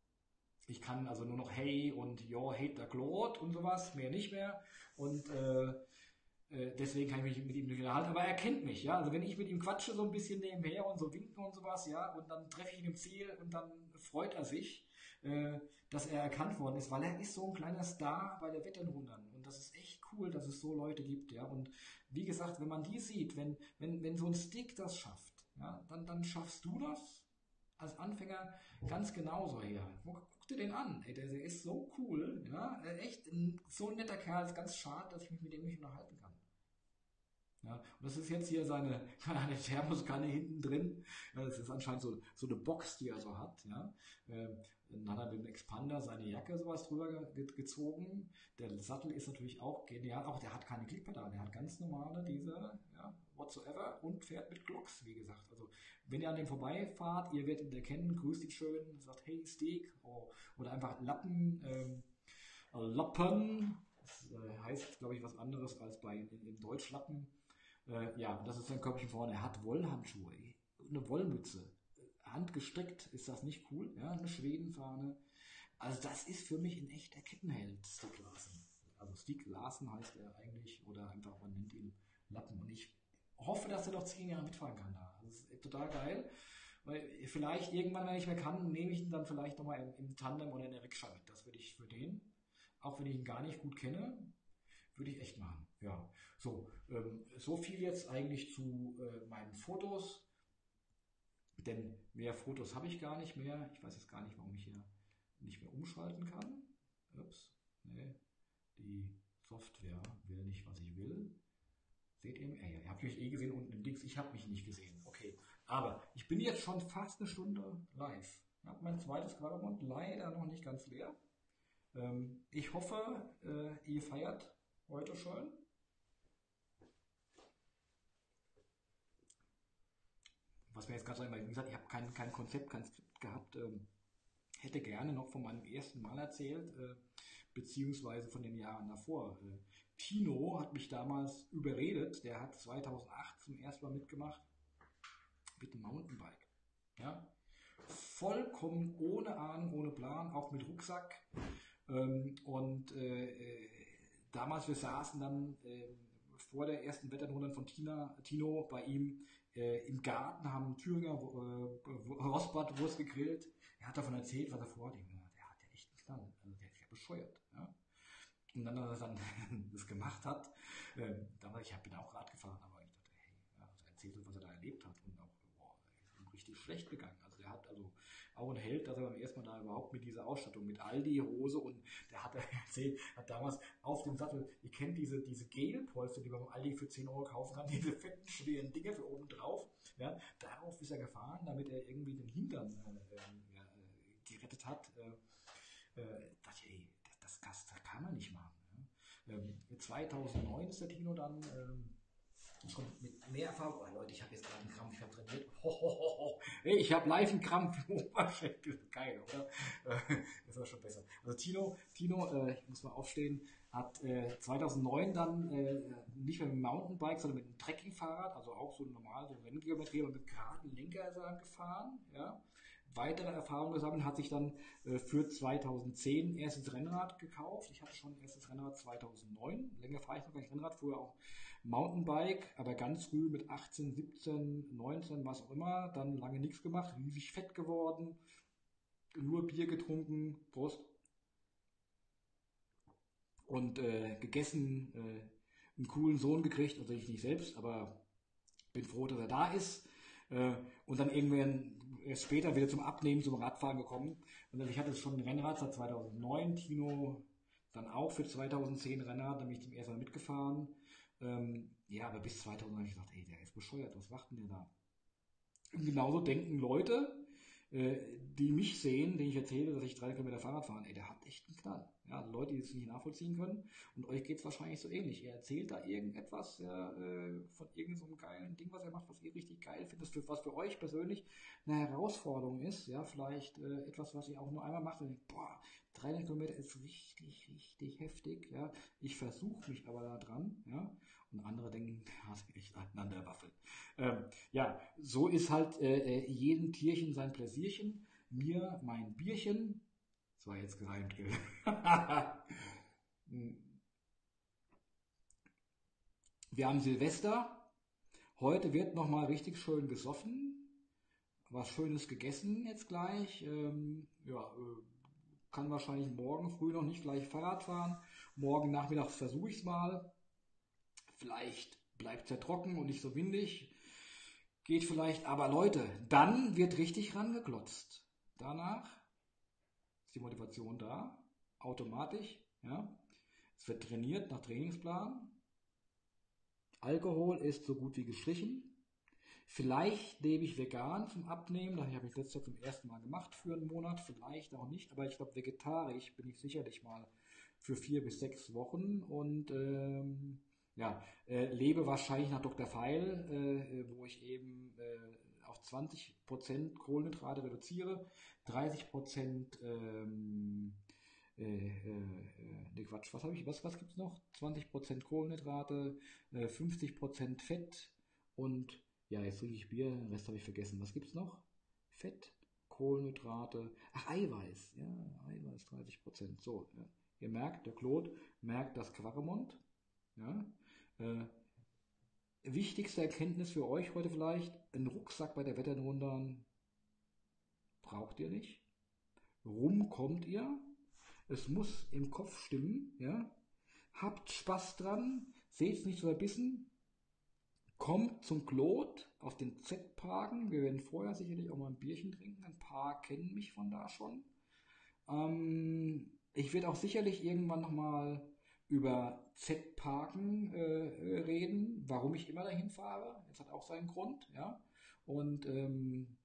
Ich kann also nur noch hey und yo, hate the Claude und sowas, mehr nicht mehr, und äh, deswegen kann ich mich mit ihm nicht unterhalten, aber er kennt mich, ja. Also wenn ich mit ihm quatsche so ein bisschen nebenher und so winken und sowas, ja, und dann treffe ich ihn im Ziel und dann freut er sich, äh, dass er erkannt worden ist, weil er ist so ein kleiner Star bei der Wetternrundern, und das ist echt cool, dass es so Leute gibt, ja. Und wie gesagt, wenn man die sieht, wenn wenn wenn so ein Stick das schafft, ja, dann dann schaffst du das als Anfänger ganz genauso her. Guck dir den an, ey, der, der ist so cool, ja, echt ein, so ein netter Kerl, ist ganz schade, dass ich mich mit dem nicht unterhalten kann. Ja, und das ist jetzt hier seine, seine Thermoskanne hinten drin. Ja, das ist anscheinend so, so eine Box, die er so hat. Ja. Ähm, dann hat er mit dem Expander seine Jacke sowas drüber ge gezogen. Der Sattel ist natürlich auch genial. Auch der hat keine Klickpedale, der hat ganz normale, diese, ja, whatsoever, und fährt mit Glocks, wie gesagt. Also, wenn ihr an dem vorbeifahrt, ihr werdet ihn erkennen, grüßt ihn schön, sagt, hey, Steak, oh, oder einfach Lappen, ähm, Lappen. Das äh, heißt, glaube ich, was anderes als bei in, in Deutschlappen. Äh, ja, das ist sein Körbchen vorne. Er hat Wollhandschuhe, eine Wollmütze. Handgestrickt, ist das nicht cool? Ja, eine Schwedenfahne. Also das ist für mich ein echter Kettenheld, Stick Larsen. Also Stick Larsen heißt er eigentlich, oder einfach, man nennt ihn Lappen. Und ich hoffe, dass er noch zehn Jahre mitfahren kann da. Das ist total geil. Weil vielleicht irgendwann, wenn ich mehr kann, nehme ich ihn dann vielleicht nochmal im, im Tandem oder in der Rikscha mit. Das würde ich für den, auch wenn ich ihn gar nicht gut kenne, würde ich echt machen, ja. So, ähm, so viel jetzt eigentlich zu äh, meinen Fotos, denn mehr Fotos habe ich gar nicht mehr. Ich weiß jetzt gar nicht, warum ich hier nicht mehr umschalten kann. Ups, nee, die Software will nicht, was ich will. Seht ihr? Ja, ihr habt mich eh gesehen unten im Dings, ich habe mich nicht gesehen. Okay, aber ich bin jetzt schon fast eine Stunde live. Ich habe mein zweites Quadrant leider noch nicht ganz leer. Ähm, ich hoffe, äh, ihr feiert heute schon. Was mir jetzt gerade sagen, weil wie gesagt, ich habe kein, kein Konzept, kein Skript gehabt. Ähm, hätte gerne noch von meinem ersten Mal erzählt. Äh, beziehungsweise von den Jahren davor. Äh, Tino hat mich damals überredet, der hat zweitausendacht zum ersten Mal mitgemacht mit dem Mountainbike. Ja? Vollkommen ohne Ahnung, ohne Plan, auch mit Rucksack. Ähm, und äh, damals, wir saßen dann äh, vor der ersten Wetternrunde von Tina, Tino bei ihm äh, im Garten, haben Thüringer äh, Rostbratwurst gegrillt. Er hat davon erzählt, was er vorhat. Der hat ja echt einen Knall. Also der ist ja bescheuert. Ja? Und dann, als er dann das gemacht hat, äh, da war ich, ich bin auch Rad gefahren, aber ich dachte, hey, ja, also er erzählt, was er da erlebt hat und auch, boah, er ist ihm richtig schlecht gegangen. Also der hat also auch ein Held, dass er beim ersten Mal da überhaupt mit dieser Ausstattung, mit Aldi, Hose und der hat er erzählt, hat damals auf dem Sattel, ihr kennt diese, diese Gelpolster, die man beim Aldi für zehn Euro kaufen kann, diese fetten, schweren Dinger für oben drauf, ja, darauf ist er gefahren, damit er irgendwie den Hintern äh, äh, gerettet hat. Äh, äh, dachte ich, ey, das, das, das kann man nicht machen. Ja. Ähm, zweitausendneun ist der Tino dann ähm, schon mit mehr Erfahrung. Oh, Leute, ich habe jetzt gerade einen Krampf, ich habe trainiert. Ho, ho, ho, ho. Hey, ich habe live einen Krampf im Oberschenkel. Geil, oder? Äh, das war schon besser. Also Tino, Tino, äh, ich muss mal aufstehen, hat äh, zweitausendneun dann äh, nicht mehr mit dem Mountainbike, sondern mit einem Trekkingfahrrad, also auch so normal, so Renngeometrie, und mit geraden Lenker ist er dann gefahren. Ja. Weitere Erfahrungen gesammelt, hat sich dann äh, für zweitausendzehn ein erstes Rennrad gekauft. Ich hatte schon ein erstes Rennrad zweitausendneun. Länger fahre ich noch gar nicht Rennrad, vorher auch Mountainbike, aber ganz früh mit achtzehn, siebzehn, neunzehn, was auch immer. Dann lange nichts gemacht, riesig fett geworden, nur Bier getrunken, Prost. Und äh, gegessen, äh, einen coolen Sohn gekriegt, also ich nicht selbst, aber bin froh, dass er da ist. Äh, und dann irgendwann erst später wieder zum Abnehmen, zum Radfahren gekommen. Und also ich hatte schon ein Rennrad seit zweitausendneun, Tino dann auch für zweitausendzehn Rennrad, da bin ich zum ersten Mal mitgefahren. Ähm, ja, aber bis zweitausend habe ich gesagt, ey, der ist bescheuert, was macht denn der da? Und genauso denken Leute, äh, die mich sehen, denen ich erzähle, dass ich drei Kilometer Fahrrad fahre, ey, der hat echt einen Knall. Ja, also Leute, die es nicht nachvollziehen können. Und euch geht's wahrscheinlich so ähnlich. Ihr erzählt da irgendetwas ja, äh, von irgendeinem so einem geilen Ding, was ihr macht, was ihr richtig geil findet, für, was für euch persönlich eine Herausforderung ist. Ja, vielleicht äh, etwas, was ihr auch nur einmal macht und denkt, boah, dreihundert Kilometer ist richtig, richtig heftig. Ja, ich versuche mich aber da dran. Ja, und andere denken, ja, das ist echt aneinander waffelt. Ähm, ja, so ist halt äh, jedem Tierchen sein Pläsierchen. Mir mein Bierchen. Das war jetzt gereimt, gell? Wir haben Silvester. Heute wird nochmal richtig schön gesoffen. Was Schönes gegessen jetzt gleich. Ähm, ja, äh, kann wahrscheinlich morgen früh noch nicht gleich Fahrrad fahren. Morgen Nachmittag versuche ich es mal. Vielleicht bleibt es ja trocken und nicht so windig. Geht vielleicht. Aber Leute, dann wird richtig rangeklotzt. Danach ist die Motivation da. Automatisch. Ja. Es wird trainiert nach Trainingsplan. Alkohol ist so gut wie gestrichen. Vielleicht lebe ich vegan zum Abnehmen. Das habe ich letztes Jahr zum ersten Mal gemacht für einen Monat. Vielleicht auch nicht. Aber ich glaube, vegetarisch bin ich sicherlich mal für vier bis sechs Wochen. Und ähm, ja, äh, lebe wahrscheinlich nach Doktor Feil, äh, wo ich eben äh, auf zwanzig Prozent Kohlenhydrate reduziere, dreißig Prozent ähm, äh, äh, ne Quatsch, was habe ich, was, was gibt's noch? zwanzig Prozent Kohlenhydrate, äh, fünfzig Prozent Fett und, ja, jetzt trinke ich Bier, den Rest habe ich vergessen. Was gibt's noch? Fett, Kohlenhydrate, ach, Eiweiß, ja, Eiweiß dreißig Prozent, so, ja. Ihr merkt, der Claude merkt das Quarremont, ja, äh, wichtigste Erkenntnis für euch heute vielleicht, ein Rucksack bei der Wetternrunde braucht ihr nicht. Rum kommt ihr. Es muss im Kopf stimmen, ja. Habt Spaß dran, seht's nicht so verbissen. Kommt zum Claude auf den Z-Parken. Wir werden vorher sicherlich auch mal ein Bierchen trinken. Ein paar kennen mich von da schon. Ähm, ich werde auch sicherlich irgendwann nochmal über Z-Parken äh, reden, warum ich immer dahin fahre. Das hat auch seinen Grund, ja. Und ähm,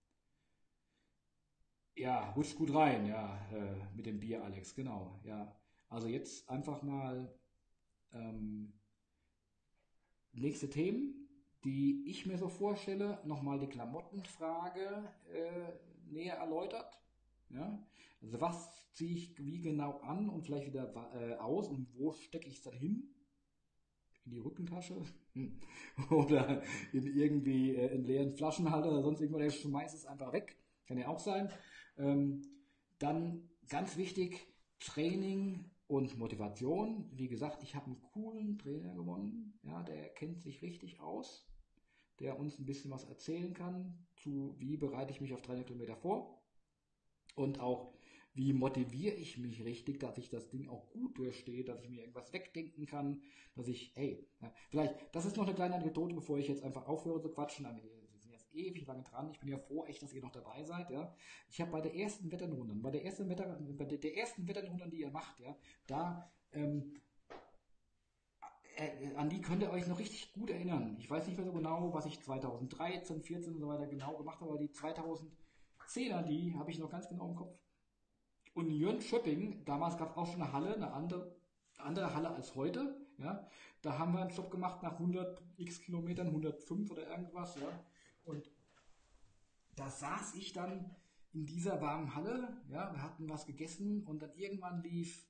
ja, rutscht gut rein, ja, äh, mit dem Bier, Alex, genau, ja. Also jetzt einfach mal ähm, nächste Themen, die ich mir so vorstelle, nochmal die Klamottenfrage äh, näher erläutert, Ja, also was ziehe ich wie genau an und vielleicht wieder äh, aus und wo stecke ich es dann hin? In die Rückentasche hm. oder in irgendwie äh, einen leeren Flaschenhalter oder sonst irgendwo, der schmeißt es einfach weg. Kann ja auch sein. Ähm, dann ganz wichtig, Training und Motivation. Wie gesagt, ich habe einen coolen Trainer gewonnen. Ja, der kennt sich richtig aus, der uns ein bisschen was erzählen kann zu, wie bereite ich mich auf dreihundert Kilometer vor. Und auch, wie motiviere ich mich richtig, dass ich das Ding auch gut durchstehe, dass ich mir irgendwas wegdenken kann, dass ich, hey, ja, vielleicht, das ist noch eine kleine Anekdote, bevor ich jetzt einfach aufhöre zu quatschen, aber wir sind jetzt ewig lange dran, ich bin ja froh, echt, dass ihr noch dabei seid, ja. Ich habe bei der ersten Wetternrunde, bei der ersten Wetter, bei der, der ersten Wetternrunde, die ihr macht, ja, da, ähm, äh, an die könnt ihr euch noch richtig gut erinnern. Ich weiß nicht mehr so genau, was ich zweitausenddreizehn, vierzehn und so weiter genau gemacht habe, aber die zweitausendzehner, die habe ich noch ganz genau im Kopf. Und Jönköping, damals gab es auch schon eine Halle, eine andere, andere Halle als heute, ja. Da haben wir einen Stopp gemacht nach hundert x Kilometern, hundertfünf oder irgendwas, ja. Und da saß ich dann in dieser warmen Halle, ja, wir hatten was gegessen und dann irgendwann lief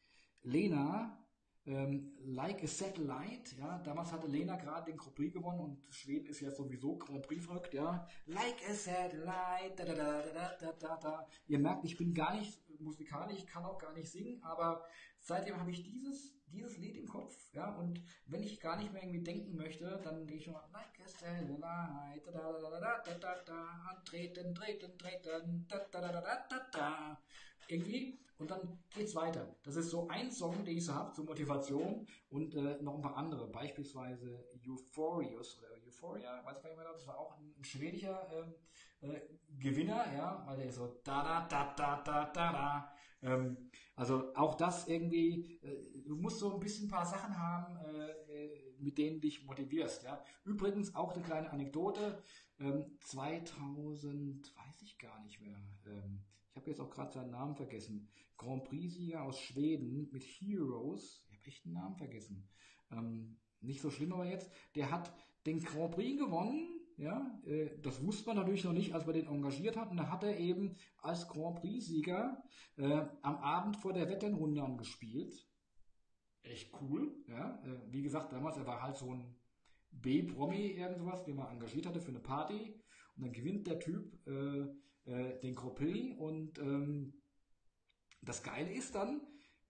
Lena, ähm, Like a Satellite, ja, damals hatte Lena gerade den Grand Prix gewonnen und Schweden ist ja sowieso Grand Prix verrückt, ja. Like a Satellite, da, da, da, da, da, da, da. Ihr merkt, ich bin gar nicht musikalisch, ich kann auch gar nicht singen, aber seitdem habe ich dieses, dieses Lied im Kopf, ja, und wenn ich gar nicht mehr irgendwie denken möchte, dann gehe ich schon mal Like a Satellite, da, da, da, da, da, da, da, treten, treten, treten, da, da, da, da, da, da, da. Irgendwie, und dann geht's weiter. Das ist so ein Song, den ich so habe zur Motivation und äh, noch ein paar andere, beispielsweise Euphorious oder Euphoria, weiß gar nicht mehr, das war auch ein, ein schwedischer ähm, äh, Gewinner, ja, weil der ist so da da da da da da da. Ähm, also auch das irgendwie, äh, du musst so ein bisschen ein paar Sachen haben, äh, mit denen dich motivierst, ja. Übrigens auch eine kleine Anekdote, ähm, zweitausend, weiß ich gar nicht mehr, ähm, ich habe jetzt auch gerade seinen Namen vergessen, Grand Prix-Sieger aus Schweden mit Heroes, ich habe echt den Namen vergessen, ähm, nicht so schlimm aber jetzt, der hat den Grand Prix gewonnen, ja, äh, das wusste man natürlich noch nicht, als man den engagiert hat, und da hat er eben als Grand Prix-Sieger äh, am Abend vor der Wetternrunde gespielt. Echt cool, ja, äh, wie gesagt, damals, er war halt so ein B-Promi irgendwas, den man engagiert hatte für eine Party, und dann gewinnt der Typ äh, äh, den Grand Prix und ähm, das Geile ist dann,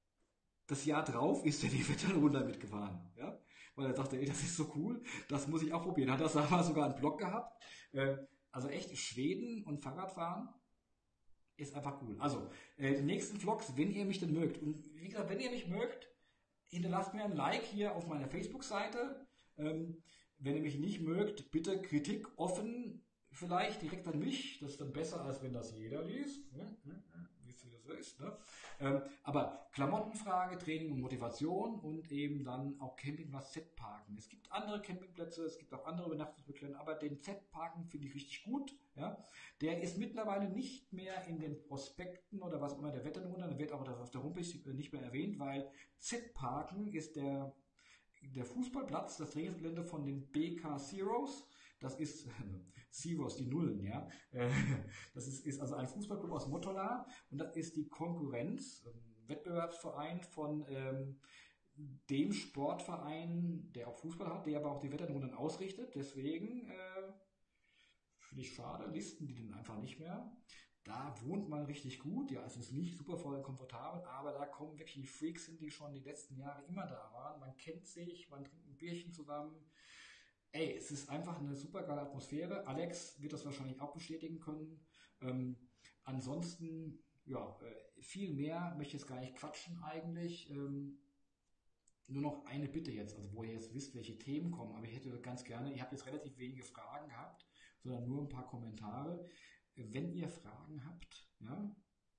das Jahr drauf ist er die Wetternrunde mitgefahren, ja, weil er dachte, ey, das ist so cool, das muss ich auch probieren. Hat das damals sogar einen Blog gehabt. Äh, also echt, Schweden und Fahrradfahren ist einfach cool. Also, äh, die nächsten Vlogs, wenn ihr mich denn mögt. Und wie gesagt, wenn ihr mich mögt, hinterlasst mir ein Like hier auf meiner Facebook-Seite. Ähm, wenn ihr mich nicht mögt, bitte Kritik offen, vielleicht direkt an mich. Das ist dann besser, als wenn das jeder liest. Ne? Wisst ihr, wie das so ist? Ne? Ähm, aber Klamottenfrage, Training und Motivation und eben dann auch Campingplatz Z-Parken. Es gibt andere Campingplätze, es gibt auch andere Übernachtungsmöglichkeiten, aber den Z-Parken finde ich richtig gut. Ja? Der ist mittlerweile nicht mehr in den Prospekten oder was auch immer der Wetternrunde, da wird auch das auf der Homepage nicht mehr erwähnt, weil Z-Parken ist der der Fußballplatz, das Trainingsgelände von den B K Zeros. Das ist äh, Zeros, die Nullen, ja. Äh, das ist, ist also ein Fußballclub aus Mottola und das ist die Konkurrenz, ein Wettbewerbsverein von ähm, dem Sportverein, der auch Fußball hat, der aber auch die Wetternrunden ausrichtet. Deswegen äh, finde ich schade, listen die den einfach nicht mehr. Da wohnt man richtig gut, ja, es ist nicht super voll komfortabel, aber da kommen wirklich die Freaks hin, die schon die letzten Jahre immer da waren. Man kennt sich, man trinkt ein Bierchen zusammen. Ey, es ist einfach eine super geile Atmosphäre. Alex wird das wahrscheinlich auch bestätigen können. Ähm, ansonsten, ja, äh, viel mehr möchte ich jetzt gar nicht quatschen eigentlich. Ähm, nur noch eine Bitte jetzt, also wo ihr jetzt wisst, welche Themen kommen, aber ich hätte ganz gerne, ihr habt jetzt relativ wenige Fragen gehabt, sondern nur ein paar Kommentare. Wenn ihr Fragen habt, ja,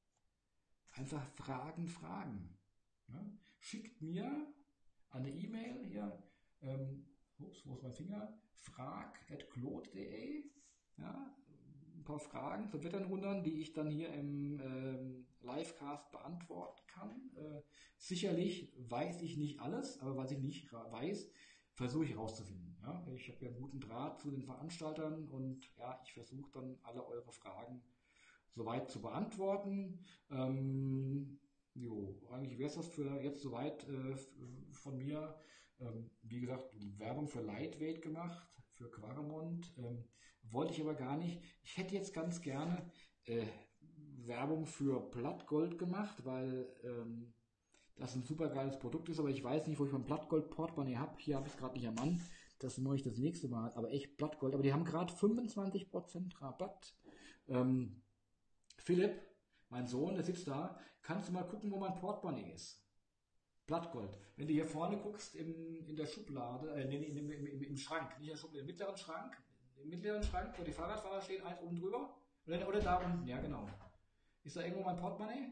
einfach Fragen, Fragen. Ja. Schickt mir eine E-Mail hier, ähm, ups, wo ist mein Finger? frag at claude punkt de, ja, ein paar Fragen zu Wetternrundern, die ich dann hier im ähm, Livecast beantworten kann. Äh, sicherlich weiß ich nicht alles, aber was ich nicht weiß, versuche ich herauszufinden. Ja? Ich habe ja einen guten Draht zu den Veranstaltern und ja, ich versuche dann alle eure Fragen soweit zu beantworten. Ähm, jo, eigentlich wäre es das für jetzt soweit äh, von mir. Ähm, wie gesagt, Werbung für Lightweight gemacht, für Quaremont. Ähm, wollte ich aber gar nicht. Ich hätte jetzt ganz gerne äh, Werbung für Blattgold gemacht, weil ähm, das ein super geiles Produkt ist, aber ich weiß nicht, wo ich mein Blattgold-Portemonnaie habe. Hier habe ich es gerade nicht am Mann. Das mache ich das nächste Mal. Aber echt Blattgold. Aber die haben gerade fünfundzwanzig Prozent Rabatt. Ähm, Philipp, mein Sohn, der sitzt da. Kannst du mal gucken, wo mein Portemonnaie ist? Blattgold. Wenn du hier vorne guckst im, in der Schublade, äh, nee, im, im, im, im Schrank, nicht in der Schublade, im mittleren Schrank, im mittleren Schrank, wo die Fahrradfahrer stehen, eins oben drüber. Oder, oder da unten, ja genau. Ist da irgendwo mein Portemonnaie?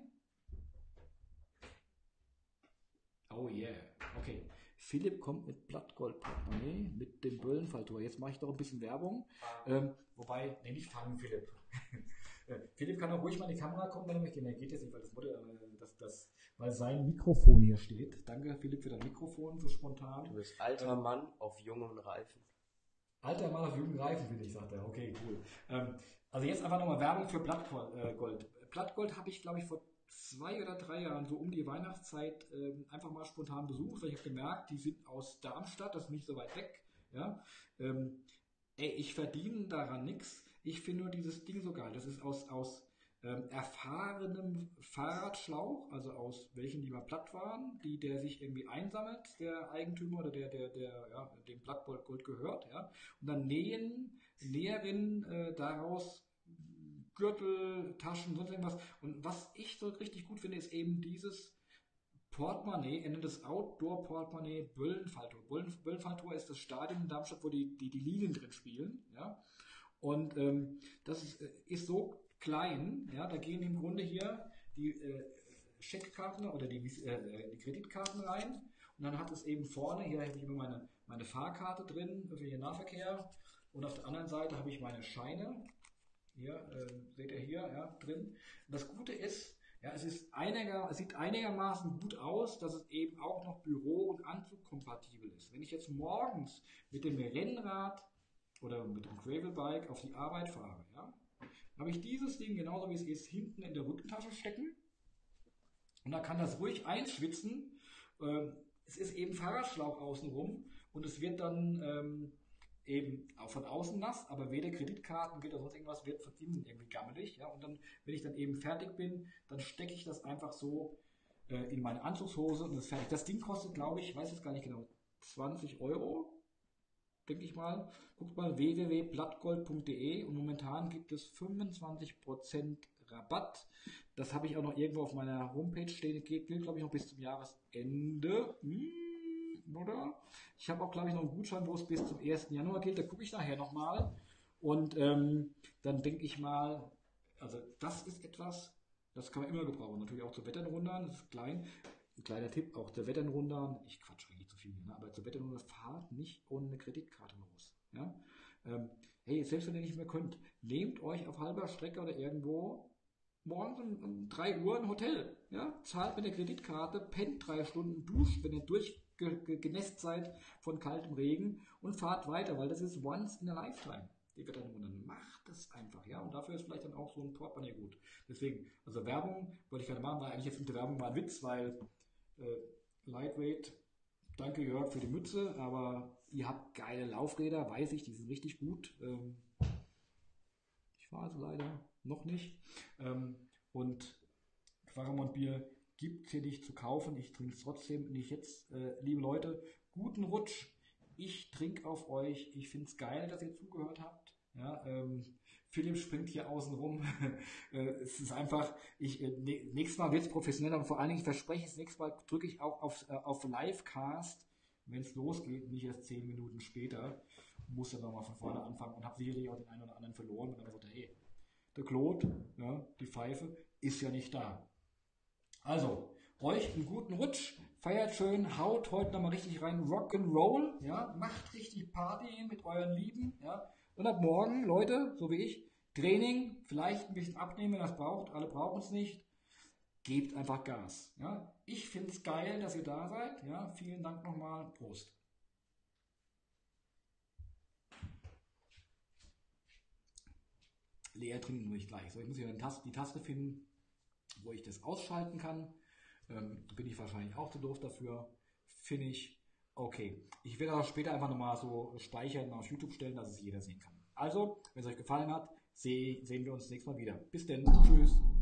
Oh yeah, okay. Philipp kommt mit Blattgold-Portemonnaie, mit dem Böllenfalltor. Jetzt mache ich doch ein bisschen Werbung. Ähm, wobei, nee, nicht fangen, Philipp. Philipp kann auch ruhig mal in die Kamera kommen, wenn er möchte. Nee, geht jetzt nicht, weil, das, äh, das, das, weil sein Mikrofon hier steht. Danke, Philipp, für dein Mikrofon, so spontan. Du bist alter ähm, Mann auf jungen Reifen. Alter Mann auf jungen Reifen, finde ich, sagt er. Okay, cool. Ähm, also jetzt einfach nochmal Werbung für Blattgold. Blattgold habe ich, glaube ich, vor zwei oder drei Jahren, so um die Weihnachtszeit, ähm, einfach mal spontan besucht, weil ich habe gemerkt, die sind aus Darmstadt, das ist nicht so weit weg. Ja? Ähm, ey, ich verdiene daran nichts. Ich finde nur dieses Ding so geil. Das ist aus, aus ähm, erfahrenem Fahrradschlauch, also aus welchen, die mal platt waren, die der sich irgendwie einsammelt, der Eigentümer oder der, der, der, ja, dem Blattgold gehört, ja. Und dann nähen, Näherinnen äh, daraus Gürtel, Taschen, sonst irgendwas. Und was ich so richtig gut finde, ist eben dieses Portemonnaie, er nennt das Outdoor-Portemonnaie Böllenfalltor. Böllenfalltor ist das Stadion in Darmstadt, wo die, die, die Lilien drin spielen, ja. Und ähm, das ist, ist so klein, ja, da gehen im Grunde hier die äh, Scheckkarten oder die, äh, die Kreditkarten rein und dann hat es eben vorne, hier habe ich immer meine, meine Fahrkarte drin für den Nahverkehr und auf der anderen Seite habe ich meine Scheine, hier, äh, seht ihr hier, ja, drin. Und das Gute ist, ja, es ist einiger, es sieht einigermaßen gut aus, dass es eben auch noch Büro- und Anzugkompatibel ist. Wenn ich jetzt morgens mit dem Rennrad oder mit dem Gravelbike auf die Arbeit fahre, ja, habe ich dieses Ding genauso wie es ist hinten in der Rückentasche stecken und da kann das ruhig einschwitzen. Ähm, es ist eben Fahrradschlauch außenrum und es wird dann ähm, eben auch von außen nass, aber weder Kreditkarten geht oder sonst irgendwas wird von innen irgendwie gammelig. Ja? Und dann, wenn ich dann eben fertig bin, dann stecke ich das einfach so äh, in meine Anzugshose und das ist fertig. Das Ding kostet, glaube ich, ich weiß jetzt gar nicht genau, zwanzig Euro. Denke ich mal, guckt mal w w w punkt blattgold punkt d e und momentan gibt es fünfundzwanzig Prozent Rabatt. Das habe ich auch noch irgendwo auf meiner Homepage stehen. Geht, gilt, glaube ich, noch bis zum Jahresende. Hm, oder? Ich habe auch, glaube ich, noch einen Gutschein, wo es bis zum ersten Januar gilt. Da gucke ich nachher nochmal. Und ähm, dann denke ich mal, also das ist etwas, das kann man immer gebrauchen. Natürlich auch zu Wetternrundern, das ist klein. Ein kleiner Tipp, auch zur Wetternrundern, ich quatsch eigentlich zu viel, ne? Aber zur Wetternrundern fahrt nicht ohne eine Kreditkarte los. Ja? Ähm, hey, selbst wenn ihr nicht mehr könnt, nehmt euch auf halber Strecke oder irgendwo morgens um, um drei Uhr ein Hotel. Ja? Zahlt mit der Kreditkarte, pennt drei Stunden, duscht, wenn ihr durchgenässt seid von kaltem Regen und fahrt weiter, weil das ist once in a lifetime. Die Wetternrundern, macht das einfach, ja, und dafür ist vielleicht dann auch so ein Portemonnaie gut. Deswegen, also Werbung wollte ich gerade machen, war eigentlich jetzt mit der Werbung mal ein Witz, weil äh, Lightweight, danke Jörg für die Mütze, aber ihr habt geile Laufräder, weiß ich, die sind richtig gut. Ähm, ich fahre also leider noch nicht. Ähm, und Quaremont Bier gibt es hier nicht zu kaufen, ich trinke es trotzdem nicht jetzt. Äh, liebe Leute, guten Rutsch. Ich trinke auf euch. Ich finde es geil, dass ihr zugehört habt. Ja, ähm, Philipp springt hier außen rum. äh, es ist einfach, ich, äh, ne, nächstes Mal wird es professioneller, aber vor allen Dingen, ich verspreche, das nächste Mal drücke ich auch auf, äh, auf Livecast, wenn es losgeht, nicht erst zehn Minuten später. Muss dann nochmal von vorne anfangen und habe sicherlich auch den einen oder anderen verloren und dann gesagt, hey, der Claude, ja, die Pfeife, ist ja nicht da. Also, euch einen guten Rutsch, feiert schön, haut heute nochmal richtig rein, Rock'n'Roll, ja, macht richtig Party mit euren Lieben, ja, und ab morgen, Leute, so wie ich, Training, vielleicht ein bisschen abnehmen, wenn ihr das braucht, alle brauchen es nicht, gebt einfach Gas, ja, ich finde es geil, dass ihr da seid, ja, vielen Dank nochmal, Prost. leer trinken muss ich gleich. So, ich muss hier eine Taste, die Taste finden, wo ich das ausschalten kann. Ähm, bin ich wahrscheinlich auch zu doof dafür. Finish. Okay. Ich werde auch später einfach nochmal so speichern und auf YouTube stellen, dass es jeder sehen kann. Also, wenn es euch gefallen hat, seh, sehen wir uns nächstes Mal wieder. Bis denn. Tschüss.